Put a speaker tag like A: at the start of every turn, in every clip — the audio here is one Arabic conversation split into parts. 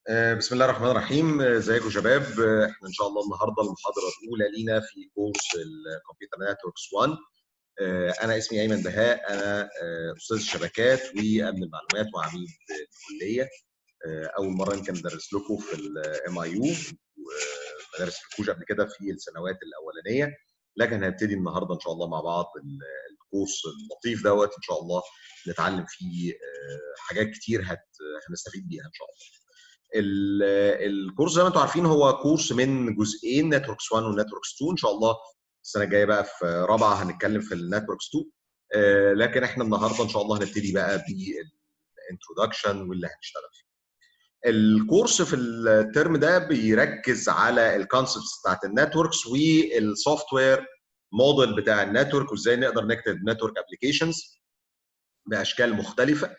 A: بسم الله الرحمن الرحيم. ازيكم يا شباب؟ احنا ان شاء الله النهارده المحاضره الاولى لينا في كورس الكمبيوتر نتوركس 1. انا اسمي ايمن بهاء، انا استاذ الشبكات وامن المعلومات وعميد الكليه. اول مره يمكن ادرس لكم في الام اي يو، ومدارس الكوج قبل كده في السنوات الاولانيه، لكن هنبتدي النهارده ان شاء الله مع بعض الكورس اللطيف دوت ان شاء الله نتعلم فيه حاجات كتير هنستفيد بيها ان شاء الله. الكورس زي ما انتم عارفين هو كورس من جزئين، نتوركس 1 ونتوركس 2. ان شاء الله السنه الجايه بقى في رابعه هنتكلم في النتوركس 2. لكن احنا النهارده ان شاء الله هنبتدي بقى بالانترودكشن واللي هنشتغل فيه. الكورس في الترم ده بيركز على الكونسبتس بتاعت النتوركس والسوفت وير موديل بتاع النتورك، وازاي نقدر نكتب نتورك ابلكيشنز باشكال مختلفه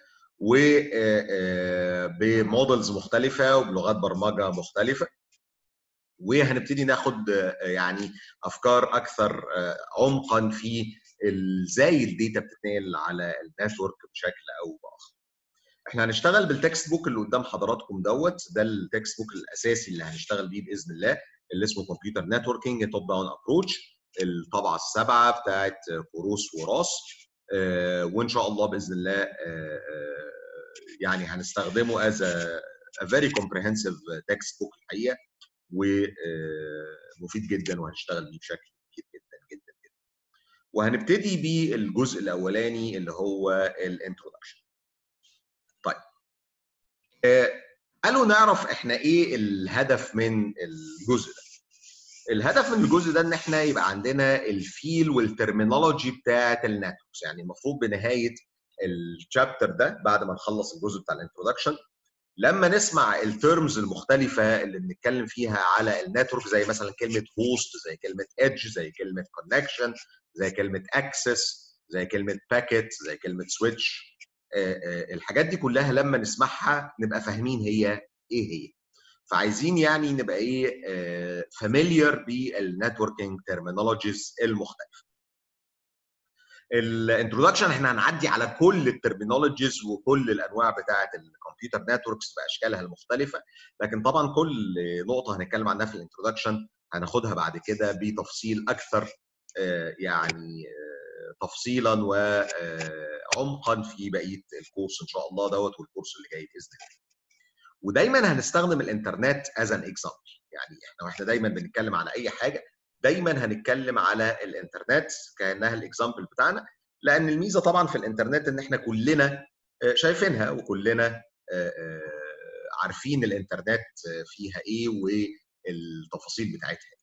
A: وبمودلز مختلفه وبلغات برمجه مختلفه. وهنبتدي ناخد يعني افكار اكثر عمقا في ازاي الداتا بتتنقل على النتورك بشكل او باخر. احنا هنشتغل بالتكست بوك اللي قدام حضراتكم دوت، ده التكست بوك الاساسي اللي هنشتغل بيه باذن الله، اللي اسمه كمبيوتر نتوركينج توب داون ابروتش، الطبعه السابعه بتاعت كوروس وراس. وان شاء الله باذن الله يعني هنستخدمه از a very comprehensive text book الحقيقه، ومفيد جدا وهنشتغل بيه بشكل كبير جدا جدا جدا. وهنبتدي بالجزء الاولاني اللي هو الانترودكشن. طيب، قالوا نعرف احنا ايه الهدف من الجزء ده. الهدف من الجزء ده ان احنا يبقى عندنا الفيل والترمينولوجي بتاعه النتوركس. يعني المفروض بنهايه الشابتر ده بعد ما نخلص الجزء بتاع الانترودكشن، لما نسمع التيرمز المختلفه اللي بنتكلم فيها على النتورك، زي مثلا كلمه هوست، زي كلمه ايدج، زي كلمه كونكشن، زي كلمه اكسس، زي كلمه باكيت، زي كلمه سويتش، الحاجات دي كلها لما نسمعها نبقى فاهمين هي ايه هي. فعايزين يعني نبقى ايه فاميليار بالنتوركينج ترمينولوجيز المختلفه. الانترودكشن احنا هنعدي على كل الترمينولوجيز وكل الانواع بتاعه الكمبيوتر نتوركس باشكالها المختلفه، لكن طبعا كل نقطه هنتكلم عنها في الانترودكشن هناخدها بعد كده بتفصيل اكثر، يعني تفصيلا وعمقا في بقيه الكورس ان شاء الله دوت، والكورس اللي جاي باذن الله. ودايما هنستخدم الانترنت از ان اكزامبل. يعني احنا دايما بنتكلم على اي حاجه دايما هنتكلم على الانترنت كانها الاكزامبل بتاعنا، لان الميزه طبعا في الانترنت ان احنا كلنا شايفينها، وكلنا عارفين الانترنت فيها ايه والتفاصيل بتاعتها.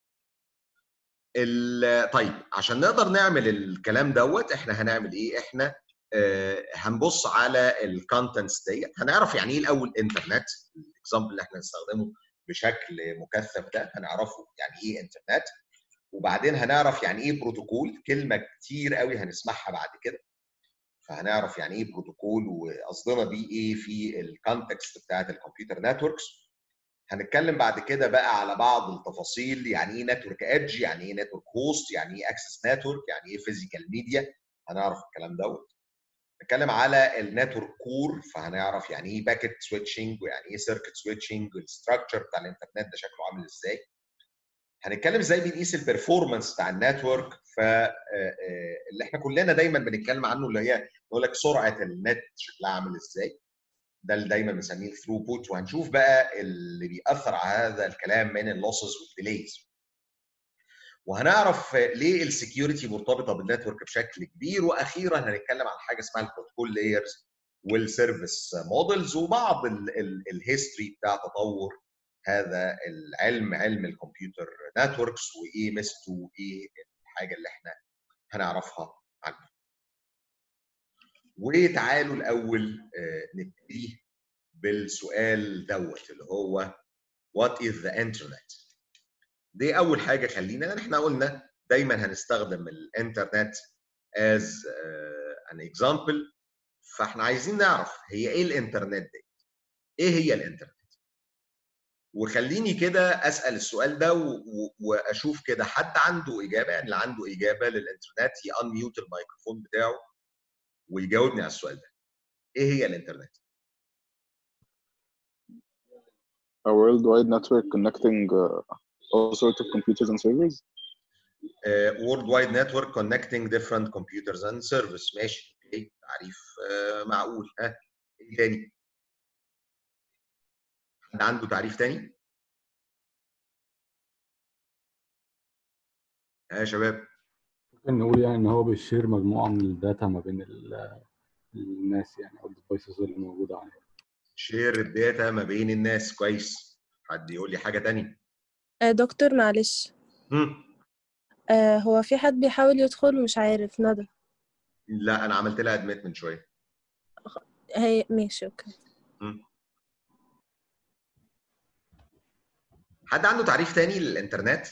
A: طيب، عشان نقدر نعمل الكلام دوت احنا هنعمل ايه؟ احنا هنبص على الكونتنتس ديت، هنعرف يعني ايه الاول انترنت. الاكزامبل اللي احنا هنستخدمه بشكل مكثف ده هنعرفه يعني ايه انترنت، وبعدين هنعرف يعني ايه بروتوكول، كلمه كتير قوي هنسمعها بعد كده. فهنعرف يعني ايه بروتوكول وقصدنا بيه ايه في الكونتكست بتاعت الكمبيوتر نتوركس. هنتكلم بعد كده بقى على بعض التفاصيل، يعني ايه نتورك ايدج، يعني ايه نتورك هوست، يعني ايه اكسس نتورك، يعني ايه فيزيكال ميديا، هنعرف الكلام دوت. نتكلم على النتورك كور، فهنعرف يعني ايه باكيت سويتشنج، ويعني ايه سيركت سويتشنج، والستراكشر بتاع الانترنت ده شكله عامل ازاي. هنتكلم ازاي بنقيس البرفورمانس بتاع النتورك، فاللي احنا كلنا دايما بنتكلم عنه اللي هي نقول لك سرعه النت شكلها عامل ازاي، ده اللي دايما بنسميه الثروبوت. وهنشوف بقى اللي بيأثر على هذا الكلام من اللوسز والديليز. وهنعرف ليه السكيورتي مرتبطه بالنتورك بشكل كبير. واخيرا هنتكلم عن حاجه اسمها البروتوكول لايرز والسيرفيس مودلز، وبعض الهيستوري بتاع تطور هذا العلم، علم الكمبيوتر نتوركس، وايه ميزته وايه الحاجه اللي احنا هنعرفها عنه. وتعالوا الاول نبتدي بالسؤال دوت اللي هو what is the internet؟ دي اول حاجه. خلينا، لان احنا قلنا دايما هنستخدم الانترنت as an example، فاحنا عايزين نعرف هي ايه الانترنت دي؟ ايه هي الانترنت؟ وخليني كده اسال السؤال ده واشوف كده حد عنده اجابه، يعني اللي عنده اجابه للانترنت يانميوت الميكروفون بتاعه ويجاوبني على السؤال ده. ايه هي الانترنت؟
B: A worldwide network connecting all sorts of computers and servers.
A: worldwide network connecting different computers and servers. ماشي، اوكي، تعريف معقول. ها، ايه تاني؟ حد عنده تعريف تاني؟ يا شباب.
C: ممكن نقول يعني ان هو بيشير مجموعه من الداتا ما بين الناس يعني، او الديفايسز اللي موجوده عليه.
A: شير الداتا ما بين الناس. كويس. حد يقول لي حاجه تانية؟
D: دكتور معلش، هو في حد بيحاول يدخل مش عارف. ندى.
A: لا، انا عملت لها ادميت من شويه.
D: هي ماشي اوكي.
A: حد عنده تعريف تاني للإنترنت؟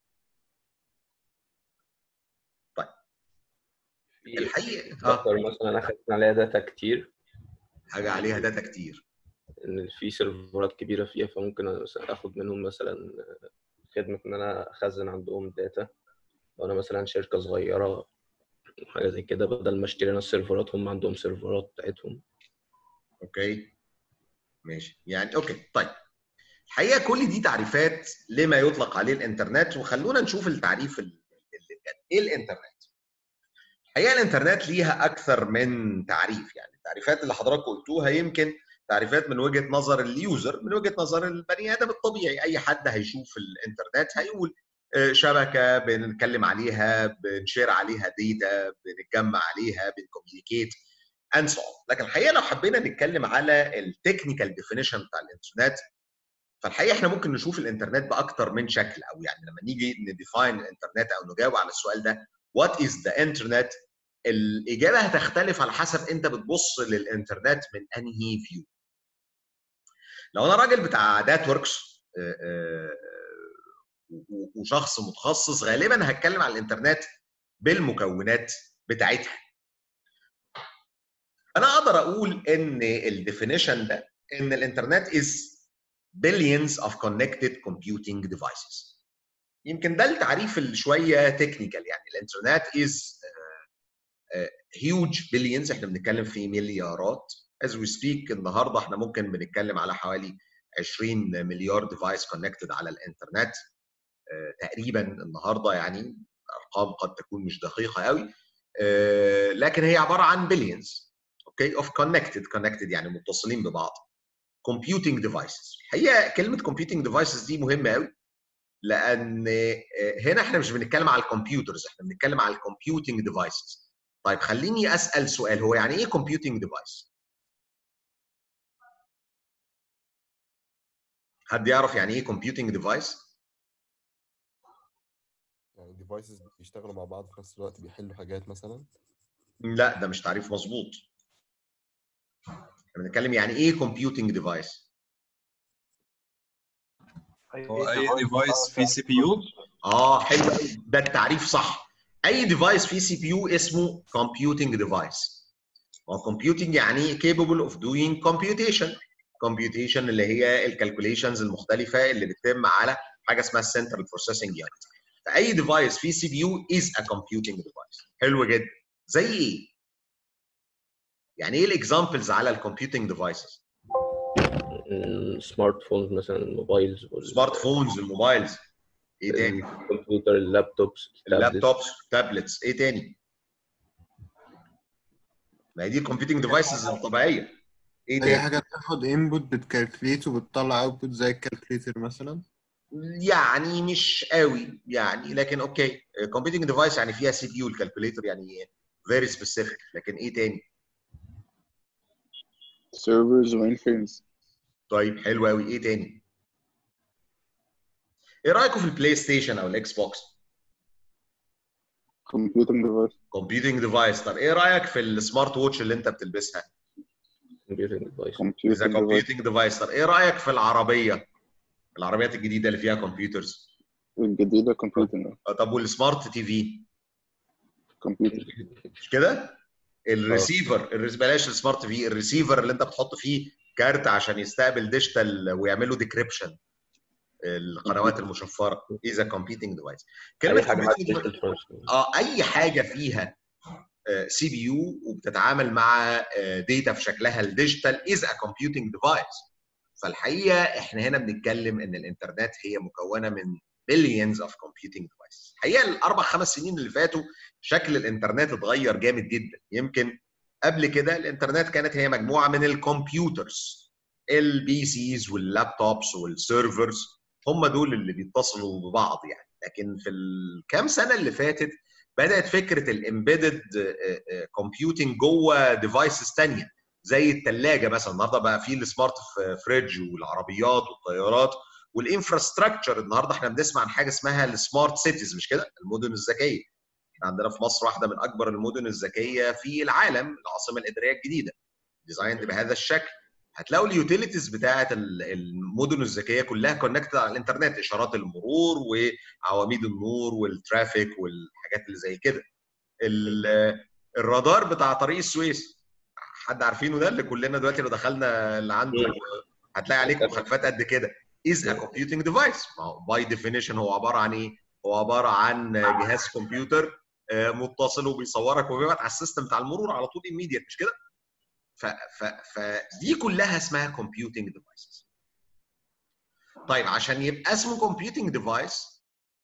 A: طيب الحقيقة
E: مثلا أخذنا عليها داتا كتير،
A: حاجة عليها داتا كتير،
E: إن في سيرفرات كبيرة فيها، فممكن آخد منهم مثلا خدمة إن أنا أخزن عندهم داتا. لو أنا مثلا شركة صغيرة حاجة زي كده، بدل ما أشتري أنا السيرفرات، هم عندهم سيرفرات بتاعتهم.
A: أوكي ماشي يعني. أوكي طيب، الحقيقة كل دي تعريفات لما يطلق عليه الإنترنت، وخلونا نشوف التعريف اللي بجد. إيه الإنترنت؟ الحقيقة الإنترنت ليها أكثر من تعريف. يعني التعريفات اللي حضراتكم قلتوها يمكن تعريفات من وجهة نظر اليوزر، من وجهة نظر البني آدم الطبيعي. أي حد هيشوف الإنترنت هيقول شبكة بنتكلم عليها، بنشير عليها داتا، بنتجمع عليها، بنكوميونيكيت اند سو. لكن الحقيقه لو حبينا نتكلم على التكنيكال ديفينيشن بتاع الانترنت، فالحقيقه احنا ممكن نشوف الانترنت باكثر من شكل. او يعني لما نيجي نديفاين الانترنت او نجاوب على السؤال ده وات از ذا انترنت، الاجابه هتختلف على حسب انت بتبص للانترنت من انهي فيو. لو انا راجل بتاع دات وركس وشخص متخصص، غالبا هتكلم على الانترنت بالمكونات بتاعتها. انا اقدر اقول ان الديفينيشن ده ان الانترنت is billions of connected computing devices. يمكن ده التعريف اللي شويه تكنيكال. يعني الانترنت is huge billions، احنا بنتكلم في مليارات. as we speak النهارده احنا ممكن بنتكلم على حوالي 20 مليار ديفايس كونكتد على الانترنت تقريبا النهارده. يعني ارقام قد تكون مش دقيقه قوي، لكن هي عباره عن billions اوكي اوف connected يعني متصلين ببعض computing devices. الحقيقه كلمه computing devices دي مهمه قوي، لان هنا احنا مش بنتكلم على الكمبيوترز، احنا بنتكلم على الكمبيوتنج ديفايسز. طيب خليني اسال سؤال، هو يعني ايه كمبيوتنج ديفايس؟ حد يعرف يعني ايه كمبيوتنج ديفايس؟
F: يعني ديفايسز بيشتغلوا مع بعض في نفس الوقت، بيحلوا حاجات مثلا.
A: لا، ده مش تعريف مظبوط. احنا بنتكلم يعني ايه كمبيوتنج ديفايس؟
G: هو اي ديفايس فيه سي بي يو.
A: حلو قوي، ده التعريف صح. اي ديفايس فيه سي بي يو اسمه كمبيوتنج ديفايس. وكمبيوتنج يعني capable of doing computation. computation اللي هي الكالكوليشنز المختلفه اللي بتتم على حاجه اسمها السنترال بروسيسنج يونت. فاي ديفايس فيه سي بي يو از ا كومبيوتنج ديفايس. حلو جدا. زي ايه؟ يعني ايه الاكزامبلز على الكمبيوتنج ديفايسز؟
E: سمارت فونز مثلا، الموبايلز
A: سمارت فونز، الموبايلز. ايه تاني؟
E: الكمبيوتر، اللابتوبس،
A: تابلتس. ايه تاني؟ ما هي دي الكمبيوتنج ديفايسز الطبيعيه. ايه تاني؟
H: اي حاجه بتاخد انبوت بتكالكليت وبتطلع اوتبوت زي الكالكليتر مثلا.
A: يعني مش قوي يعني، لكن اوكي. كومبيوتنج ديفايس يعني فيها سي بي يو، الكالكوليتر يعني فيري سبيسيفيك. لكن ايه تاني؟
B: servers ومين فريمز.
A: طيب حلو قوي. ايه تاني؟ ايه رايكم في البلاي ستيشن او الاكس بوكس؟
B: computing device.
A: كومبيوتنج ديفايس. طب ايه رايك في السمارت ووتش اللي انت بتلبسها؟
E: كمبيوتنج ديفايس.
A: اذا كومبيوتنج ديفايس. طب ايه رايك في العربيات الجديده اللي فيها كمبيوترز؟
B: الجديده computing.
A: طب والسمارت تي في؟
B: computing.
A: مش كده؟ الريسيفر، بلاش السمارت تي في، الريسيفر اللي انت بتحط فيه كارت عشان يستقبل ديجيتال ويعمل له ديكريبشن القنوات المشفره، اذا كومبيوتنج ديفايس.
E: اي حاجه
A: اي حاجه فيها سي بي يو وبتتعامل مع داتا في شكلها الديجيتال از ا كومبيوتنج ديفايس. فالحقيقه احنا هنا بنتكلم ان الانترنت هي مكونه من billions of computing devices. الحقيقه الاربع خمس سنين اللي فاتوا شكل الانترنت اتغير جامد جدا. يمكن قبل كده الانترنت كانت هي مجموعه من الكمبيوترز، البي سيز واللابتوبس والسيرفرز، هم دول اللي بيتصلوا ببعض يعني. لكن في الكام سنه اللي فاتت بدات فكره الامبيدد كومبيوتنج جوه ديفايسز ثانيه زي الثلاجه مثلا. النهارده بقى في السمارت فريج والعربيات والطيارات والانفراستراكشر. النهارده احنا بنسمع عن حاجه اسمها السمارت سيتيز، مش كده؟ المدن الذكيه. احنا عندنا في مصر واحده من اكبر المدن الذكيه في العالم، العاصمه الاداريه الجديده، ديزاين بهذا الشكل. هتلاقوا اليوتيليتيز بتاعه المدن الذكيه كلها كونكتد على الانترنت، اشارات المرور وعواميد النور والترافيك والحاجات اللي زي كده. الرادار بتاع طريق السويس، حد عارفينه ده؟ اللي كلنا دلوقتي لو دخلنا اللي عنده هتلاقي عليك مخالفات قد كده. is a computing device. ما هو باي ديفينيشن هو عباره عن ايه؟ هو عباره عن جهاز كمبيوتر متصل وبيصورك وبيبعت على السيستم بتاع المرور على طول immediate، مش كده؟ فدي كلها اسمها computing devices. طيب عشان يبقى اسمه computing device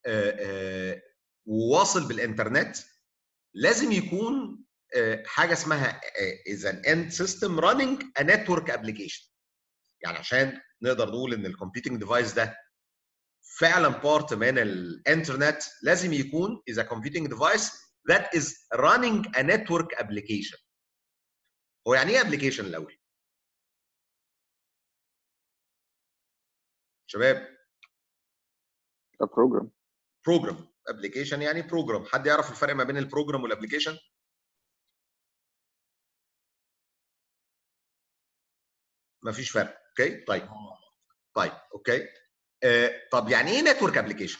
A: وواصل بالانترنت لازم يكون حاجه اسمها is an end system running a network application. يعني عشان نقدر نقول ان الكمبيوتنج ديفايس ده فعلا بارت من الانترنت لازم يكون is a computing device that is running a network application. هو يعني ايه ابلكيشن الاول؟ شباب
B: A program.
A: بروجرام. ابلكيشن يعني بروجرام. حد يعرف الفرق ما بين البروجرام والابلكيشن؟ مفيش فرق. اوكي طيب اوكي. طب يعني ايه نتورك ابلكيشن؟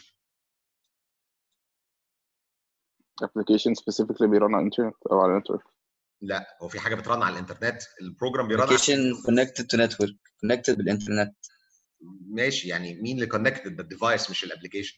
B: Application specifically بيرن على الانترنت او على النتورك.
A: لا، هو في حاجه بترن على الانترنت، البروجرام بيرن على
I: application connected to network connected بالانترنت.
A: ماشي، يعني مين اللي كونكتد بالديفايس مش الابلكيشن؟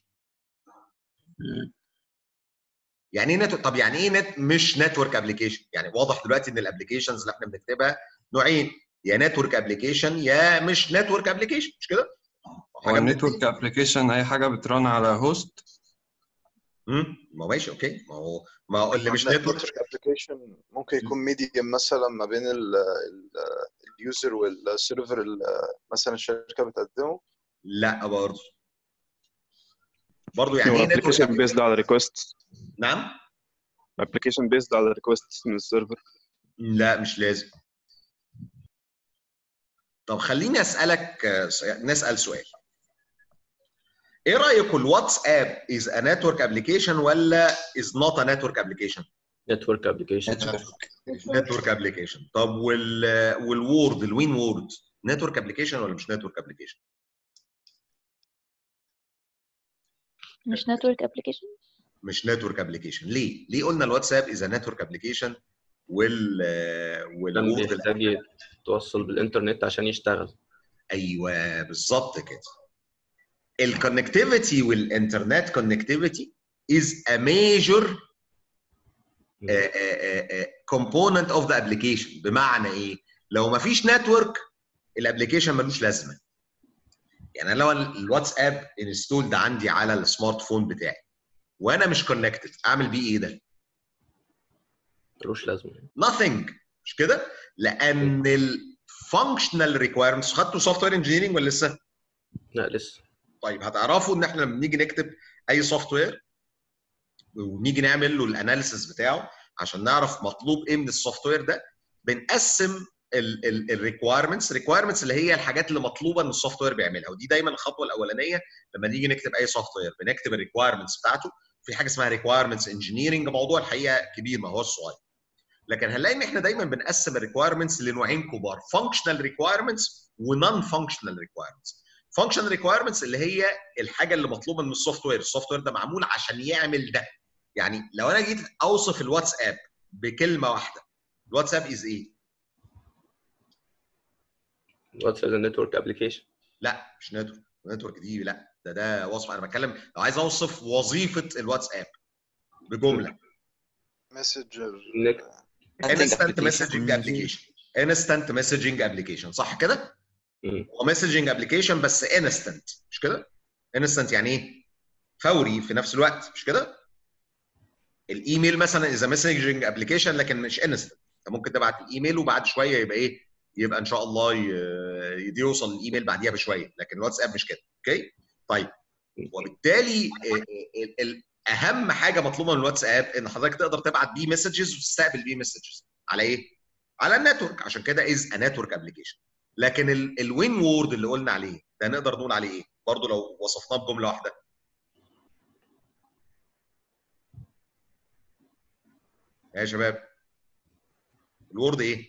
A: يعني ايه نتورك؟ طب يعني ايه مش نتورك ابلكيشن؟ يعني واضح دلوقتي ان الابلكيشنز اللي احنا بنكتبها نوعين، يا نتورك ابلكيشن يا مش نتورك ابلكيشن، مش كده؟
G: هو النتورك ابلكيشن اي حاجه بترن على هوست.
A: ما ماشي اوكي. ما هو اللي مش نتورك
J: ابلكيشن ممكن يكون ميديم مثلا ما بين اليوزر والسيرفر مثلا الشركه بتقدمه.
A: لا برضه يعني ايه
B: application based على requests.
A: نعم
B: application based على requests من السيرفر.
A: لا مش لازم. طب خليني اسالك نسال سؤال. ايه رايكم الواتساب is a network application ولا is not a network application؟
E: network application.
A: network application. طب والوورد الوين وورد network application ولا مش network application؟
K: مش network application.
A: مش network application. ليه قلنا الواتساب is a network application والوورد
E: بيحتاج يتوصل بالانترنت عشان يشتغل.
A: ايوه بالظبط كده. الكونكتيفيتي والانترنت كونكتيفيتي is a major component of the application. بمعنى ايه؟ لو ما فيش نتورك الابلكيشن ملوش لازمه. يعني لو الواتساب انستولد عندي على السمارت فون بتاعي وانا مش كونكتد اعمل بيه ايه ده؟
E: ملوش لازمه.
A: nothing، مش كده؟ لان الفانكشنال ريكويرمنتس. خدتوا سوفت وير انجينيرنج ولا لسه؟
E: لا لسه.
A: طيب هتعرفوا ان احنا لما بنيجي نكتب اي سوفت وير ونيجي نعمل له الاناليسيس بتاعه عشان نعرف مطلوب ايه من السوفت وير ده، بنقسم الريكويرمنتس اللي هي الحاجات اللي مطلوبه ان السوفت وير بيعملها. ودي دايما الخطوه الاولانيه لما نيجي نكتب اي سوفت وير، بنكتب الريكويرمنتس بتاعته. في حاجه اسمها ريكويرمنتس انجينيرنج، موضوع الحقيقه كبير ما هوش صغير. لكن هنلاقي ان احنا دايما بنقسم الريكويرمنتس لنوعين كبار، فانكشنال ريكويرمنتس ونون فانكشنال ريكويرمنتس. فانكشنال ريكويرمنتس اللي هي الحاجه اللي مطلوبه من السوفت وير ده معمول عشان يعمل ده. يعني لو انا جيت اوصف الواتساب بكلمه واحده، الواتساب از ايه؟
E: واتساب نتورك ابلكيشن.
A: لا مش نتورك دي، لا ده وصف. انا بتكلم لو عايز اوصف وظيفه الواتساب بجمله.
J: ماسنجر
A: انستنت مسجنج ابلكيشن. انستنت مسجنج ابلكيشن، صح كده؟ هو مسجنج ابلكيشن بس انستنت، مش كده؟ انستنت يعني ايه؟ فوري في نفس الوقت، مش كده؟ الايميل مثلا اذا مسجنج ابلكيشن لكن مش انستنت، انت ممكن تبعت الايميل وبعد شويه يبقى ايه؟ يبقى ان شاء الله يوصل الايميل بعديها بشويه، لكن الواتساب مش كده. اوكي؟ طيب وبالتالي اهم حاجه مطلوبه من الواتساب ان حضرتك تقدر تبعت بيه مسجز وتستقبل بيه مسجز على ايه؟ على النتورك، عشان كده از ا نتورك ابلكيشن. لكن الوين وورد اللي قلنا عليه ده نقدر نقول عليه ايه؟ برضه لو وصفناه بجمله واحده. يا شباب الوورد ايه؟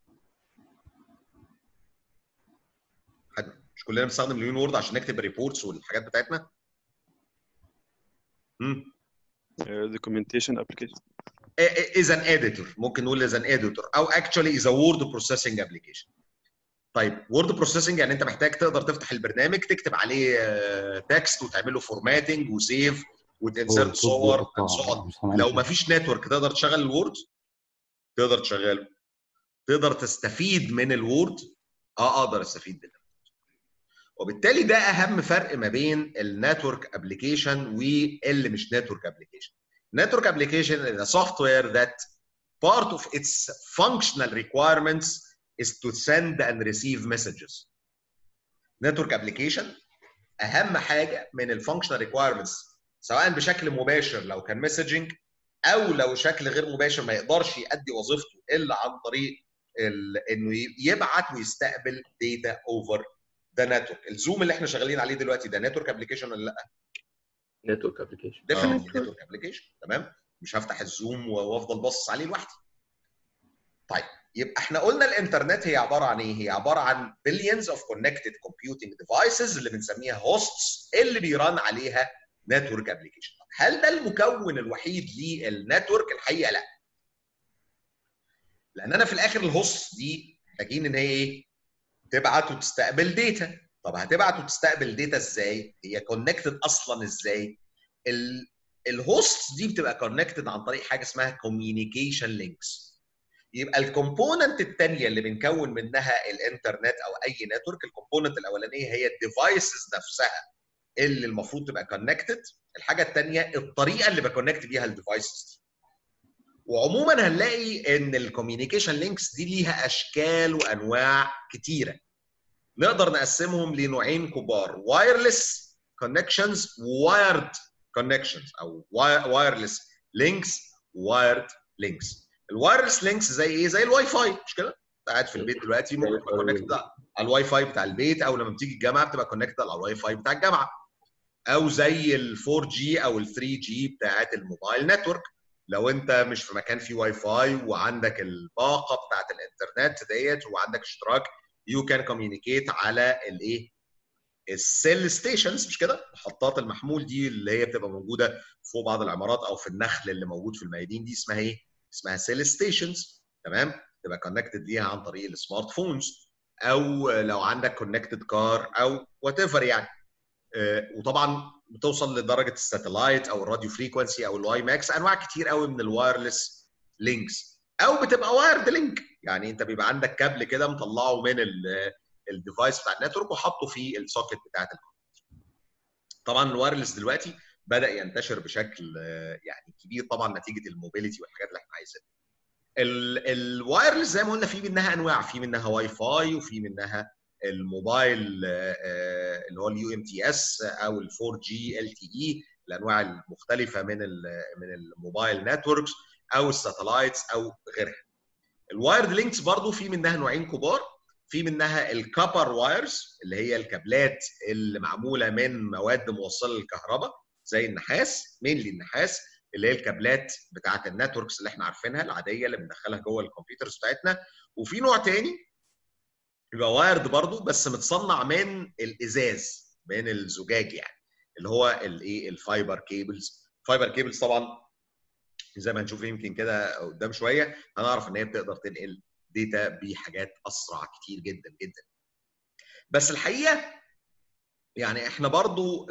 A: مش كلنا بنستخدم الوين وورد عشان نكتب الريبورتس والحاجات بتاعتنا؟
L: documentation application
A: is an editor، ممكن نقول is an editor او actually is a word processing application. طيب word processing يعني انت محتاج تقدر تفتح البرنامج تكتب عليه تكست وتعمل له فورماتنج وسيف وتنسرت صور. لو ما فيش نتورك تقدر تشغل الوورد؟ تقدر تشغله. تقدر تستفيد من الوورد؟ اقدر استفيد منه. وبالتالي ده اهم فرق ما بين النتورك ابلكيشن واللي مش نتورك ابلكيشن. Network application is a software that part of its functional requirements is to send and receive messages. Network application أهم حاجة من الفانكشنال requirements سواء بشكل مباشر لو كان messaging أو لو شكل غير مباشر ما يقدرش يؤدي وظيفته إلا عن طريق إنه يبعت ويستقبل data over the network. الزوم اللي إحنا شغالين عليه دلوقتي ده network application ولا لأ؟
E: نتورك ابلكيشن.
A: نتورك ابلكيشن، تمام؟ مش هفتح الزوم وافضل باصص عليه لوحدي. طيب يبقى احنا قلنا الانترنت هي عباره عن ايه؟ هي عباره عن billions of connected computing devices اللي بنسميها hosts اللي بيران عليها نتورك ابلكيشن. هل ده المكون الوحيد للنتورك؟ الحقيقه لا. لان انا في الاخر الهوست دي محتاجين ان هي ايه؟ تبعت وتستقبل داتا. طب هتبعت وتستقبل داتا ازاي؟ هي كونكتد اصلا ازاي؟ الهوست دي بتبقى كونكتد عن طريق حاجه اسمها كوميونيكيشن لينكس. يبقى الكومبوننت الثانيه اللي بنكون منها الانترنت او اي نتورك، الكومبوننت الاولانيه هي الديفايسز نفسها اللي المفروض تبقى كونكتد. الحاجه الثانيه الطريقه اللي بكونكت بيها الديفايسز دي. وعموما هنلاقي ان الكوميونيكيشن لينكس دي ليها اشكال وانواع كتيره. نقدر نقسمهم لنوعين كبار، وايرلس كونكشنز ووايرد كونكشنز او وايرلس لينكس وايرد لينكس. الوايرلس لينكس زي ايه؟ زي الواي فاي، مش كده؟ قاعد في البيت دلوقتي ممكن تبقى كونكتد على الواي فاي بتاع البيت، او لما بتيجي الجامعه بتبقى كونكتد على الواي فاي بتاع الجامعه، او زي ال 4 جي او ال 3 جي بتاعت الموبايل نتورك. لو انت مش في مكان فيه واي فاي وعندك الباقه بتاعت الانترنت ديت وعندك اشتراك، يو كان كوميونيكيت على الايه؟ السيل ستيشنز، مش كده؟ محطات المحمول دي اللي هي بتبقى موجوده فوق بعض العمارات او في النخل اللي موجود في الميادين، دي اسمها ايه؟ اسمها سيل ستيشنز، تمام؟ تبقى كونكتد ليها عن طريق السمارت فونز، او لو عندك كونكتد كار او وات ايفر يعني. وطبعا بتوصل لدرجه الساتلايت او الراديو فريكونسي او الواي ماكس، انواع كتير قوي من الوايرلس لينكس. او بتبقى وايرد لينك، يعني انت بيبقى عندك كابل كده مطلعه من الديفايس بتاع النتورك وحطه في السوكت بتاعت الكمبيوتر. طبعا الوايرلس دلوقتي بدا ينتشر بشكل يعني كبير طبعا نتيجه الموبيليتي والحاجات اللي احنا عايزينها. الوايرلس زي ما قلنا في منها انواع، في منها واي فاي وفي منها الموبايل اللي هو اليو ام تي اس او ال 4 جي ال تي اي، الانواع المختلفه من الموبايل نتوركس او الساتلايتس او غيرها. الوايرد لينكس برضو في منها نوعين كبار، في منها الكابر وايرز اللي هي الكابلات اللي معموله من مواد موصله للكهرباء زي النحاس، مينلي النحاس، اللي هي الكابلات بتاعه النتوركس اللي احنا عارفينها العاديه اللي بندخلها جوه الكمبيوترز بتاعتنا. وفي نوع تاني يبقى وايرد برضو بس متصنع من الازاز، من الزجاج يعني، اللي هو الايه؟ الفايبر كيبلز. الفايبر كيبلز طبعا زي ما هنشوف يمكن كده قدام شويه هنعرف ان هي بتقدر تنقل داتا بحاجات اسرع كتير جدا جدا. بس الحقيقه يعني احنا برضو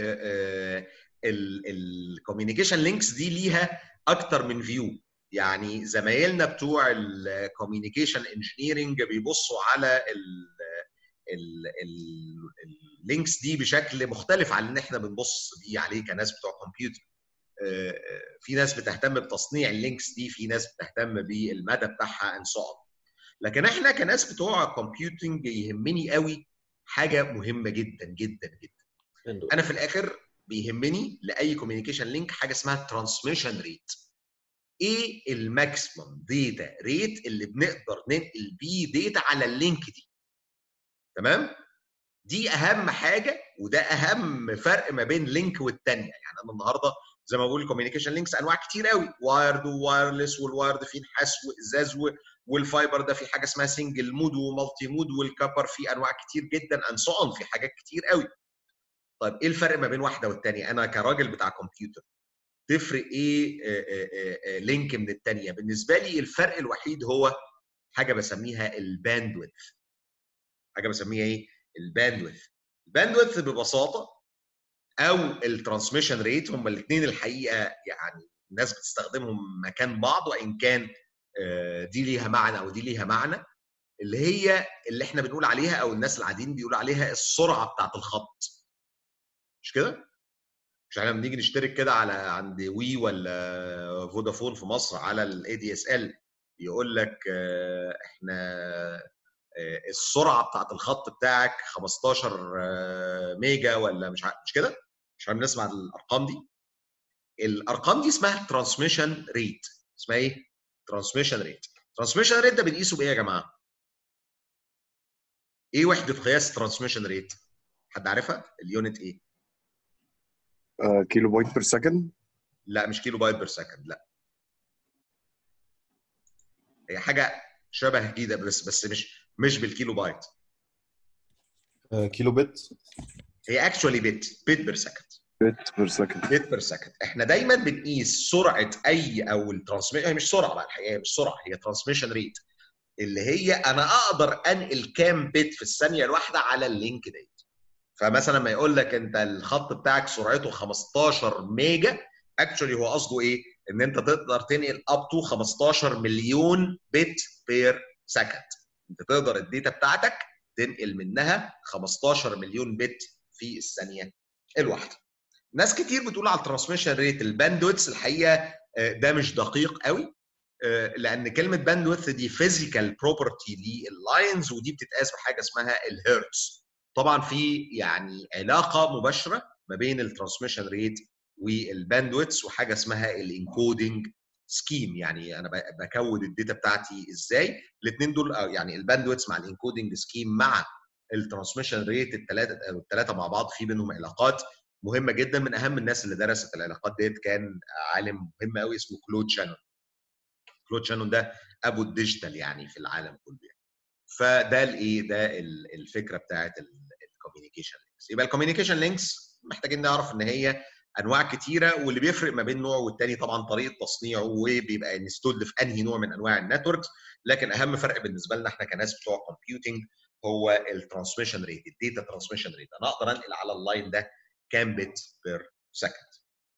A: الكوميونيكيشن لينكس دي ليها اكتر من فيو. يعني زمايلنا بتوع الكوميونيكيشن انجينيرنج بيبصوا على اللينكس دي بشكل مختلف عن اللي احنا بنبص بيه عليه كناس بتوع كمبيوتر. في ناس بتهتم بتصنيع اللينكس دي، في ناس بتهتم بالمدى بتاعها and so on. لكن احنا كناس بتوع كمبيوتنج يهمني قوي حاجه مهمه جدا جدا جدا. انا في الاخر بيهمني لاي كوميونيكيشن لينك حاجه اسمها ترانسميشن ريت. ايه الماكسيمم داتا ريت اللي بنقدر ننقل بيه داتا على اللينك دي؟ تمام؟ دي اهم حاجه، وده اهم فرق ما بين لينك والثانيه. يعني انا النهارده زي ما بقول الكوميونيكيشن لينكس انواع كتير قوي، وايرد ووايرلس، والوايرد فيه نحاس وازاز، والفايبر ده في حاجه اسمها سنجل مود ومالتي مود، والكبر فيه انواع كتير جدا اند سو اون، في حاجات كتير قوي. طيب ايه الفرق ما بين واحده والثانيه؟ انا كراجل بتاع كمبيوتر تفرق ايه لينك من الثانيه؟ بالنسبه لي الفرق الوحيد هو حاجه بسميها الباندويث. حاجه بسميها ايه؟ الباندويث. الباندويث ببساطه او الترانسميشن ريت، هم الاثنين الحقيقه يعني الناس بتستخدمهم مكان بعض، وان كان دي ليها معنى او دي ليها معنى، اللي هي اللي احنا بنقول عليها او الناس العاديين بيقولوا عليها السرعه بتاعت الخط. مش كده؟ مش احنا بنيجي نشترك كده على عند وي ولا فودافون في مصر على الاي دي اس ال، يقول لك احنا السرعه بتاعت الخط بتاعك 15 ميجا ولا مش كده؟ مش عارف نسمع الارقام دي. الارقام دي اسمها ترانسميشن ريت. اسمها ايه؟ ترانسميشن ريت. ترانسميشن ريت ده بنقيسه بايه يا جماعه؟ ايه وحده قياس ترانسميشن ريت؟ حد عارفها؟ اليونت ايه؟
B: كيلو بايت بير سكند.
A: لا مش كيلو بايت بير سكند، لا. هي حاجه شبه كده بس مش بالكيلو بايت.
F: كيلو بت.
A: هي اكشوالي بت بير سكند.
B: بت بير سكند.
A: بت بير سكند. احنا دايما بنقيس سرعه اي او الترانسميشن، هي مش سرعه بقى الحقيقه، مش سرعه، هي ترانسميشن ريت، اللي هي انا اقدر انقل كام بت في الثانيه الواحده على اللينك ديت. فمثلا ما يقول لك انت الخط بتاعك سرعته 15 ميجا، اكشولي هو قصده ايه؟ ان انت تقدر تنقل اب تو 15 مليون بت بير سكند. انت تقدر الداتا بتاعتك تنقل منها 15 مليون بت في الثانيه الواحده. ناس كتير بتقول على الترانسميشن ريت الباندويث، الحقيقه ده مش دقيق قوي، لان كلمه باندويث دي فيزيكال بروبرتي لللاينز، ودي بتتقاس بحاجه اسمها الهرتز. طبعا في يعني علاقه مباشره ما بين الترانسميشن ريت والباندويث، وحاجه اسمها الانكودنج سكيم. يعني انا بكود الداتا بتاعتي ازاي. الاثنين دول يعني الباندويث مع الانكودنج سكيم مع الترانسميشن ريت، الثلاثه مع بعض في بينهم علاقات مهمه جدا. من اهم الناس اللي درست العلاقات ديت كان عالم مهم قوي اسمه كلود شانون. كلود شانون ده ابو الديجيتال يعني في العالم كله يعني. فده الايه، ده الفكره بتاعت الكوميونيكيشن لينكس. يبقى الكوميونيكيشن لينكس محتاجين نعرف ان هي انواع كتيره، واللي بيفرق ما بين نوع والتاني طبعا طريقه تصنيعه، وبيبقى انستولد في انهي نوع من انواع النتوركس. لكن اهم فرق بالنسبه لنا احنا كناس بتوع كومبيوتنج هو الترانسميشن ريت، الداتا ترانسميشن ريت. انا اقدر انقل على اللاين ده كام بت بير سكند.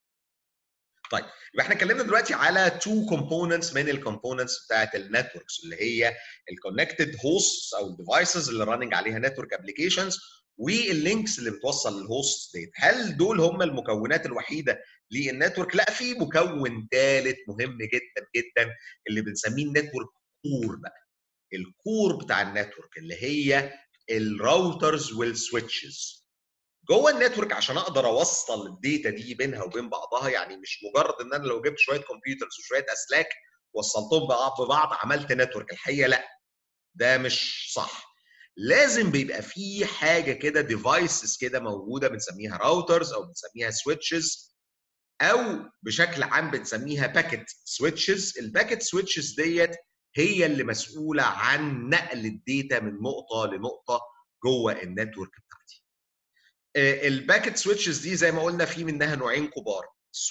A: طيب يبقى احنا اتكلمنا دلوقتي على تو كومبوننتس من الكومبوننتس بتاعت النتوركس، اللي هي الكونكتد هوستس او الديفايسز اللي راننج عليها نتورك ابلكيشنز، واللينكس اللي بتوصل للهوست ديت. هل دول هم المكونات الوحيده للنتورك؟ لا، في مكون ثالث مهم جدا جدا اللي بنسميه النتورك كور بقى. الكور بتاع النتورك اللي هي الراوترز والسويتشز جوه النتورك، عشان اقدر اوصل الداتا دي بينها وبين بعضها. يعني مش مجرد ان انا لو جبت شويه كمبيوترز وشويه اسلاك وصلتهم ببعض عملت نتورك. الحقيقه لا، ده مش صح. لازم بيبقى في حاجه كده ديفايسز كده موجوده بنسميها راوترز او بنسميها سويتشز، او بشكل عام بنسميها باكيت سويتشز. الباكيت سويتشز ديت هي اللي مسؤوله عن نقل الداتا من نقطه لنقطه جوه النتورك بتاعتي. الباكيت سويتشز دي زي ما قلنا في منها نوعين كبار.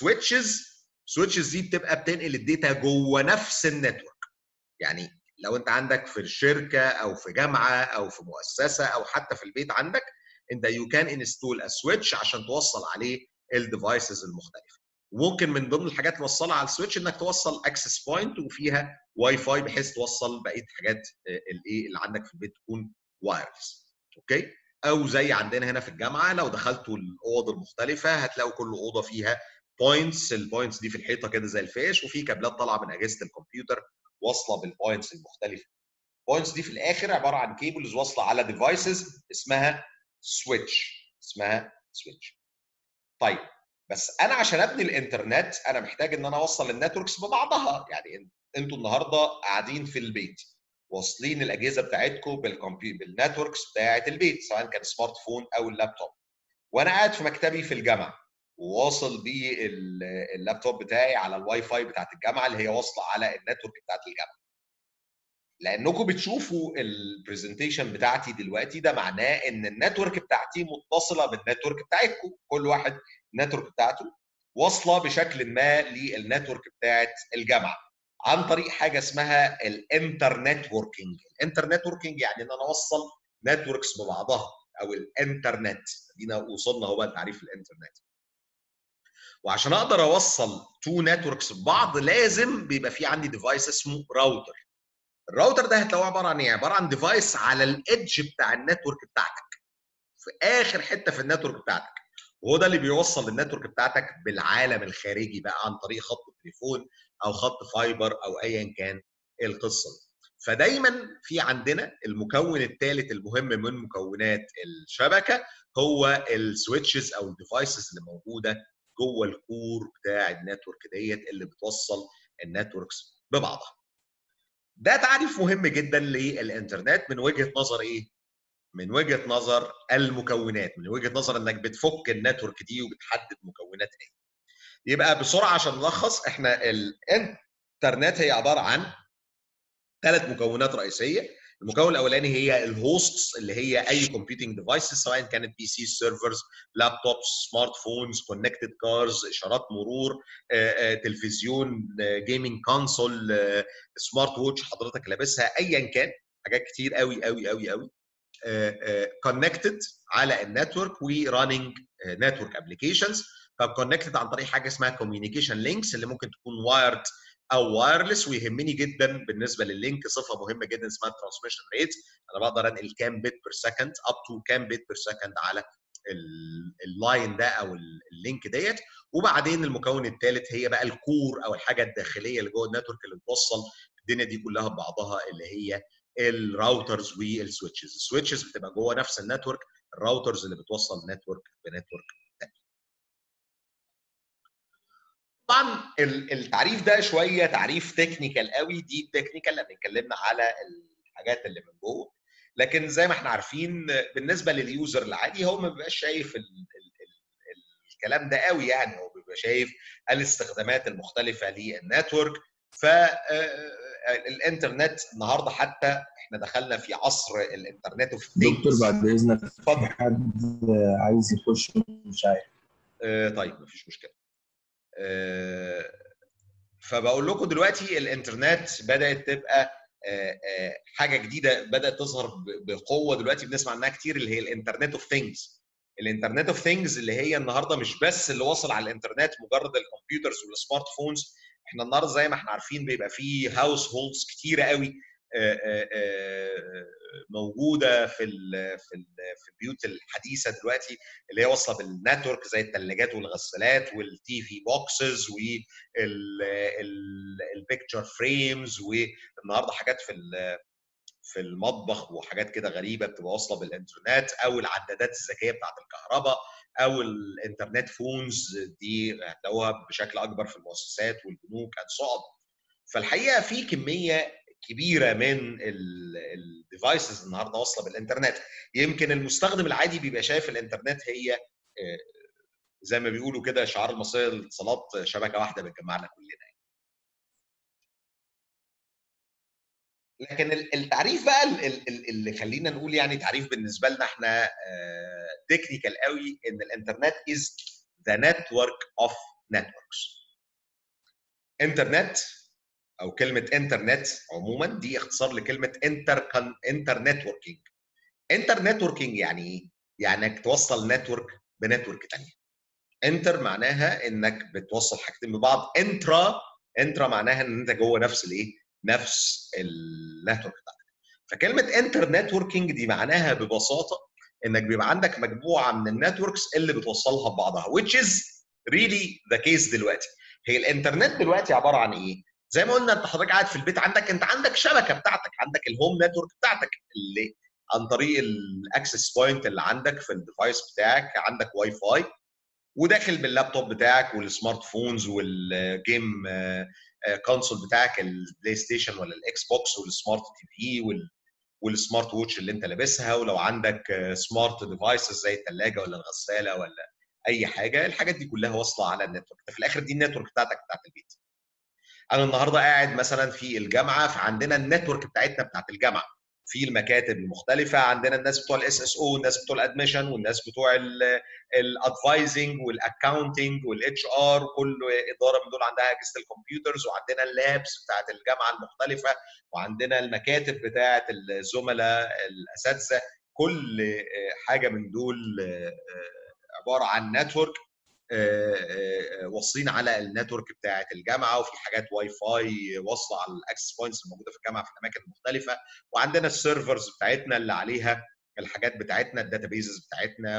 A: سويتشز دي بتبقى بتنقل الداتا جوه نفس النتورك. يعني لو انت عندك في الشركه او في جامعه او في مؤسسه او حتى في البيت عندك، انت يو كان انستول ا سويتش عشان توصل عليه الديفايسز المختلفه. وممكن من ضمن الحاجات اللي توصلها على السويتش انك توصل اكسس بوينت وفيها واي فاي، بحيث توصل بقيه حاجات الايه اللي عندك في البيت تكون وايرلس. اوكي؟ او زي عندنا هنا في الجامعه لو دخلتوا الاوض المختلفه هتلاقوا كل اوضه فيها بوينتس، البوينتس دي في الحيطه كده زي الفيش، وفي كابلات طالعه من اجهزه الكمبيوتر واصله بالبوينتس المختلفه. البوينتس دي في الاخر عباره عن كيبلز واصله على ديفايسز اسمها سويتش، طيب بس انا عشان ابني الانترنت انا محتاج ان انا اوصل النتوركس ببعضها. يعني انتوا النهارده قاعدين في البيت واصلين الاجهزه بتاعتكم بالنتوركس بتاعت البيت، سواء كان سمارت فون او اللابتوب، وانا قاعد في مكتبي في الجامعه وواصل باللابتوب بتاعي على الواي فاي بتاعت الجامعه اللي هي واصله على النتورك بتاعت الجامعه. لانكم بتشوفوا البرزنتيشن بتاعتي دلوقتي، ده معناه ان النتورك بتاعتي متصله بالنتورك بتاعتكم، كل واحد النتورك بتاعته واصله بشكل ما للنتورك بتاعت الجامعه عن طريق حاجه اسمها الانترنت وركينج. الانترنت وركينج يعني ان انا اوصل نتوركس ببعضها او الانترنت. دينا وصلنا هو تعريف الانترنت. وعشان اقدر اوصل تو نتوركس ببعض لازم بيبقى في عندي ديفايس اسمه راوتر. الراوتر ده هتلاقوه عباره عن ايه؟ عباره عن ديفايس على الادج بتاع النتورك بتاعتك، في اخر حته في النتورك بتاعتك، وهو ده اللي بيوصل النتورك بتاعتك بالعالم الخارجي بقى عن طريق خط التليفون او خط فايبر او ايا كان القصه دي. فدايما في عندنا المكون الثالث المهم من مكونات الشبكه هو السويتشز او الديفايسز اللي موجوده جوه الكور بتاع النتورك ديت اللي بتوصل النتوركس ببعضها. ده تعريف مهم جدا للانترنت من وجهه نظر ايه؟ من وجهه نظر المكونات، من وجهه نظر انك بتفك النتورك دي وبتحدد مكونات ايه. يبقى بسرعه عشان نلخص، احنا الانترنت هي عباره عن 3 مكونات رئيسيه. المكون الاولاني هي الهوستس اللي هي اي كومبيوتنج ديفايسز، سواء كانت بي سي سيرفرز، لابتوبس، سمارت فونز، كونكتد كارز، اشارات مرور، تلفزيون، جيمنج كونسول، سمارت ووتش حضرتك لابسها، ايا كان، حاجات كتير قوي قوي قوي قوي كونكتد على النتورك وراننج نتورك ابلكيشنز. فكونكتد عن طريق حاجه اسمها كوميونيكيشن لينكس اللي ممكن تكون وايرد او وايرلس. ويهمني جدا بالنسبه لللينك صفه مهمه جدا اسمها الترانسميشن ريت. انا بقدر انقل كام بت بير سكند، اب تو كام بت بير سكند على اللاين ده او اللينك ديت. وبعدين المكون الثالث هي بقى الكور او الحاجه الداخليه اللي جوه النتورك اللي بتوصل الدنيا دي كلها ببعضها، اللي هي الراوترز والسويتشز. السويتشز بتبقى جوه نفس النتورك، الراوترز اللي بتوصل نتورك بنتورك تاني. طبعا التعريف ده شويه تعريف تكنيكال قوي، دي تكنيكال لان اتكلمنا على الحاجات اللي من جوه، لكن زي ما احنا عارفين بالنسبه لليوزر العادي هو ما بيبقاش شايف الكلام ده قوي. يعني هو بيبقى شايف الاستخدامات المختلفه للنتورك. فالانترنت النهارده حتى احنا دخلنا في عصر الانترنت اوف ثينجز.
L: دكتور بعد اذنك في حد عايز يخش مش عارف.
A: طيب مفيش مشكله. فبقول لكم دلوقتي الانترنت بدات تبقى حاجه جديده بدات تظهر بقوه دلوقتي، بنسمع عنها كتير، اللي هي الانترنت اوف ثينجز. الانترنت اوف ثينجز اللي هي النهارده مش بس اللي وصل على الانترنت مجرد الكمبيوترز والسمارت فونز. احنا النهارده زي ما احنا عارفين بيبقى فيه هاوس هولدز كتيره قوي موجوده في البيوت الحديثه دلوقتي اللي هي واصله بالنتورك، زي الثلاجات والغسالات والتي في بوكسز والبيكتشر فريمز، والنهارده حاجات في المطبخ وحاجات كده غريبه بتبقى واصله بالانترنت، او العدادات الذكيه بتاعت الكهرباء، او الانترنت فونز دي هتلاقوها بشكل اكبر في المؤسسات والبنوك اند سو اون. فالحقيقه في كميه كبيره من الديفايسز النهارده واصله بالانترنت. يمكن المستخدم العادي بيبقى شايف الانترنت هي زي ما بيقولوا كده شعار المصريه للاتصالات، شبكه واحده بتجمعنا كلنا. لكن التعريف بقى اللي خلينا نقول يعني تعريف بالنسبه لنا احنا تكنيكال قوي، ان الانترنت از ذا نتورك اوف نتوركس. انترنت او كلمه انترنت عموما دي اختصار لكلمه انتر نتوركينج. انتر نتوركينج يعني ايه؟ يعني انك توصل نتورك بنتورك ثانيه. انتر معناها انك بتوصل حاجتين ببعض، انترا معناها ان انت جوه نفس الايه؟ نفس النتورك بتاعتك. فكلمه انتر نتوركينج دي معناها ببساطه انك بيبقى عندك مجموعه من النتوركس اللي بتوصلها ببعضها which is really the case دلوقتي. هي الانترنت دلوقتي عباره عن ايه؟ زي ما قلنا انت حضرتك قاعد في البيت عندك شبكه بتاعتك، عندك الهوم نتورك بتاعتك اللي عن طريق الاكسس بوينت اللي عندك في الديفايس بتاعك، عندك واي فاي وداخل باللابتوب بتاعك والسمارت فونز والجيم كونسول بتاعك البلاي ستيشن ولا الاكس بوكس والسمارت تي في والسمارت ووتش اللي انت لابسها، ولو عندك سمارت ديفايسز زي الثلاجه ولا الغساله ولا اي حاجه، الحاجات دي كلها واصله على النتورك. في الاخر دي النتورك بتاعتك بتاعت البيت. انا النهارده قاعد مثلا في الجامعه، فعندنا النتورك بتاعتنا بتاعت الجامعه في المكاتب المختلفه، عندنا الناس بتوع الاس اس او والناس بتوع الادميشن والناس بتوع الادفايزنج والاكاونتنج والاتش ار، كل اداره من دول عندها اجهزه الكمبيوترز، وعندنا اللابس بتاعت الجامعه المختلفه، وعندنا المكاتب بتاعت الزملاء الاساتذه. كل حاجه من دول عباره عن نتورك واصلين على النتورك بتاعه الجامعه، وفي حاجات واي فاي واصله على الاكسس بوينتس الموجوده في الجامعه في الاماكن المختلفه، وعندنا السيرفرز بتاعتنا اللي عليها الحاجات بتاعتنا، الداتابيزز بتاعتنا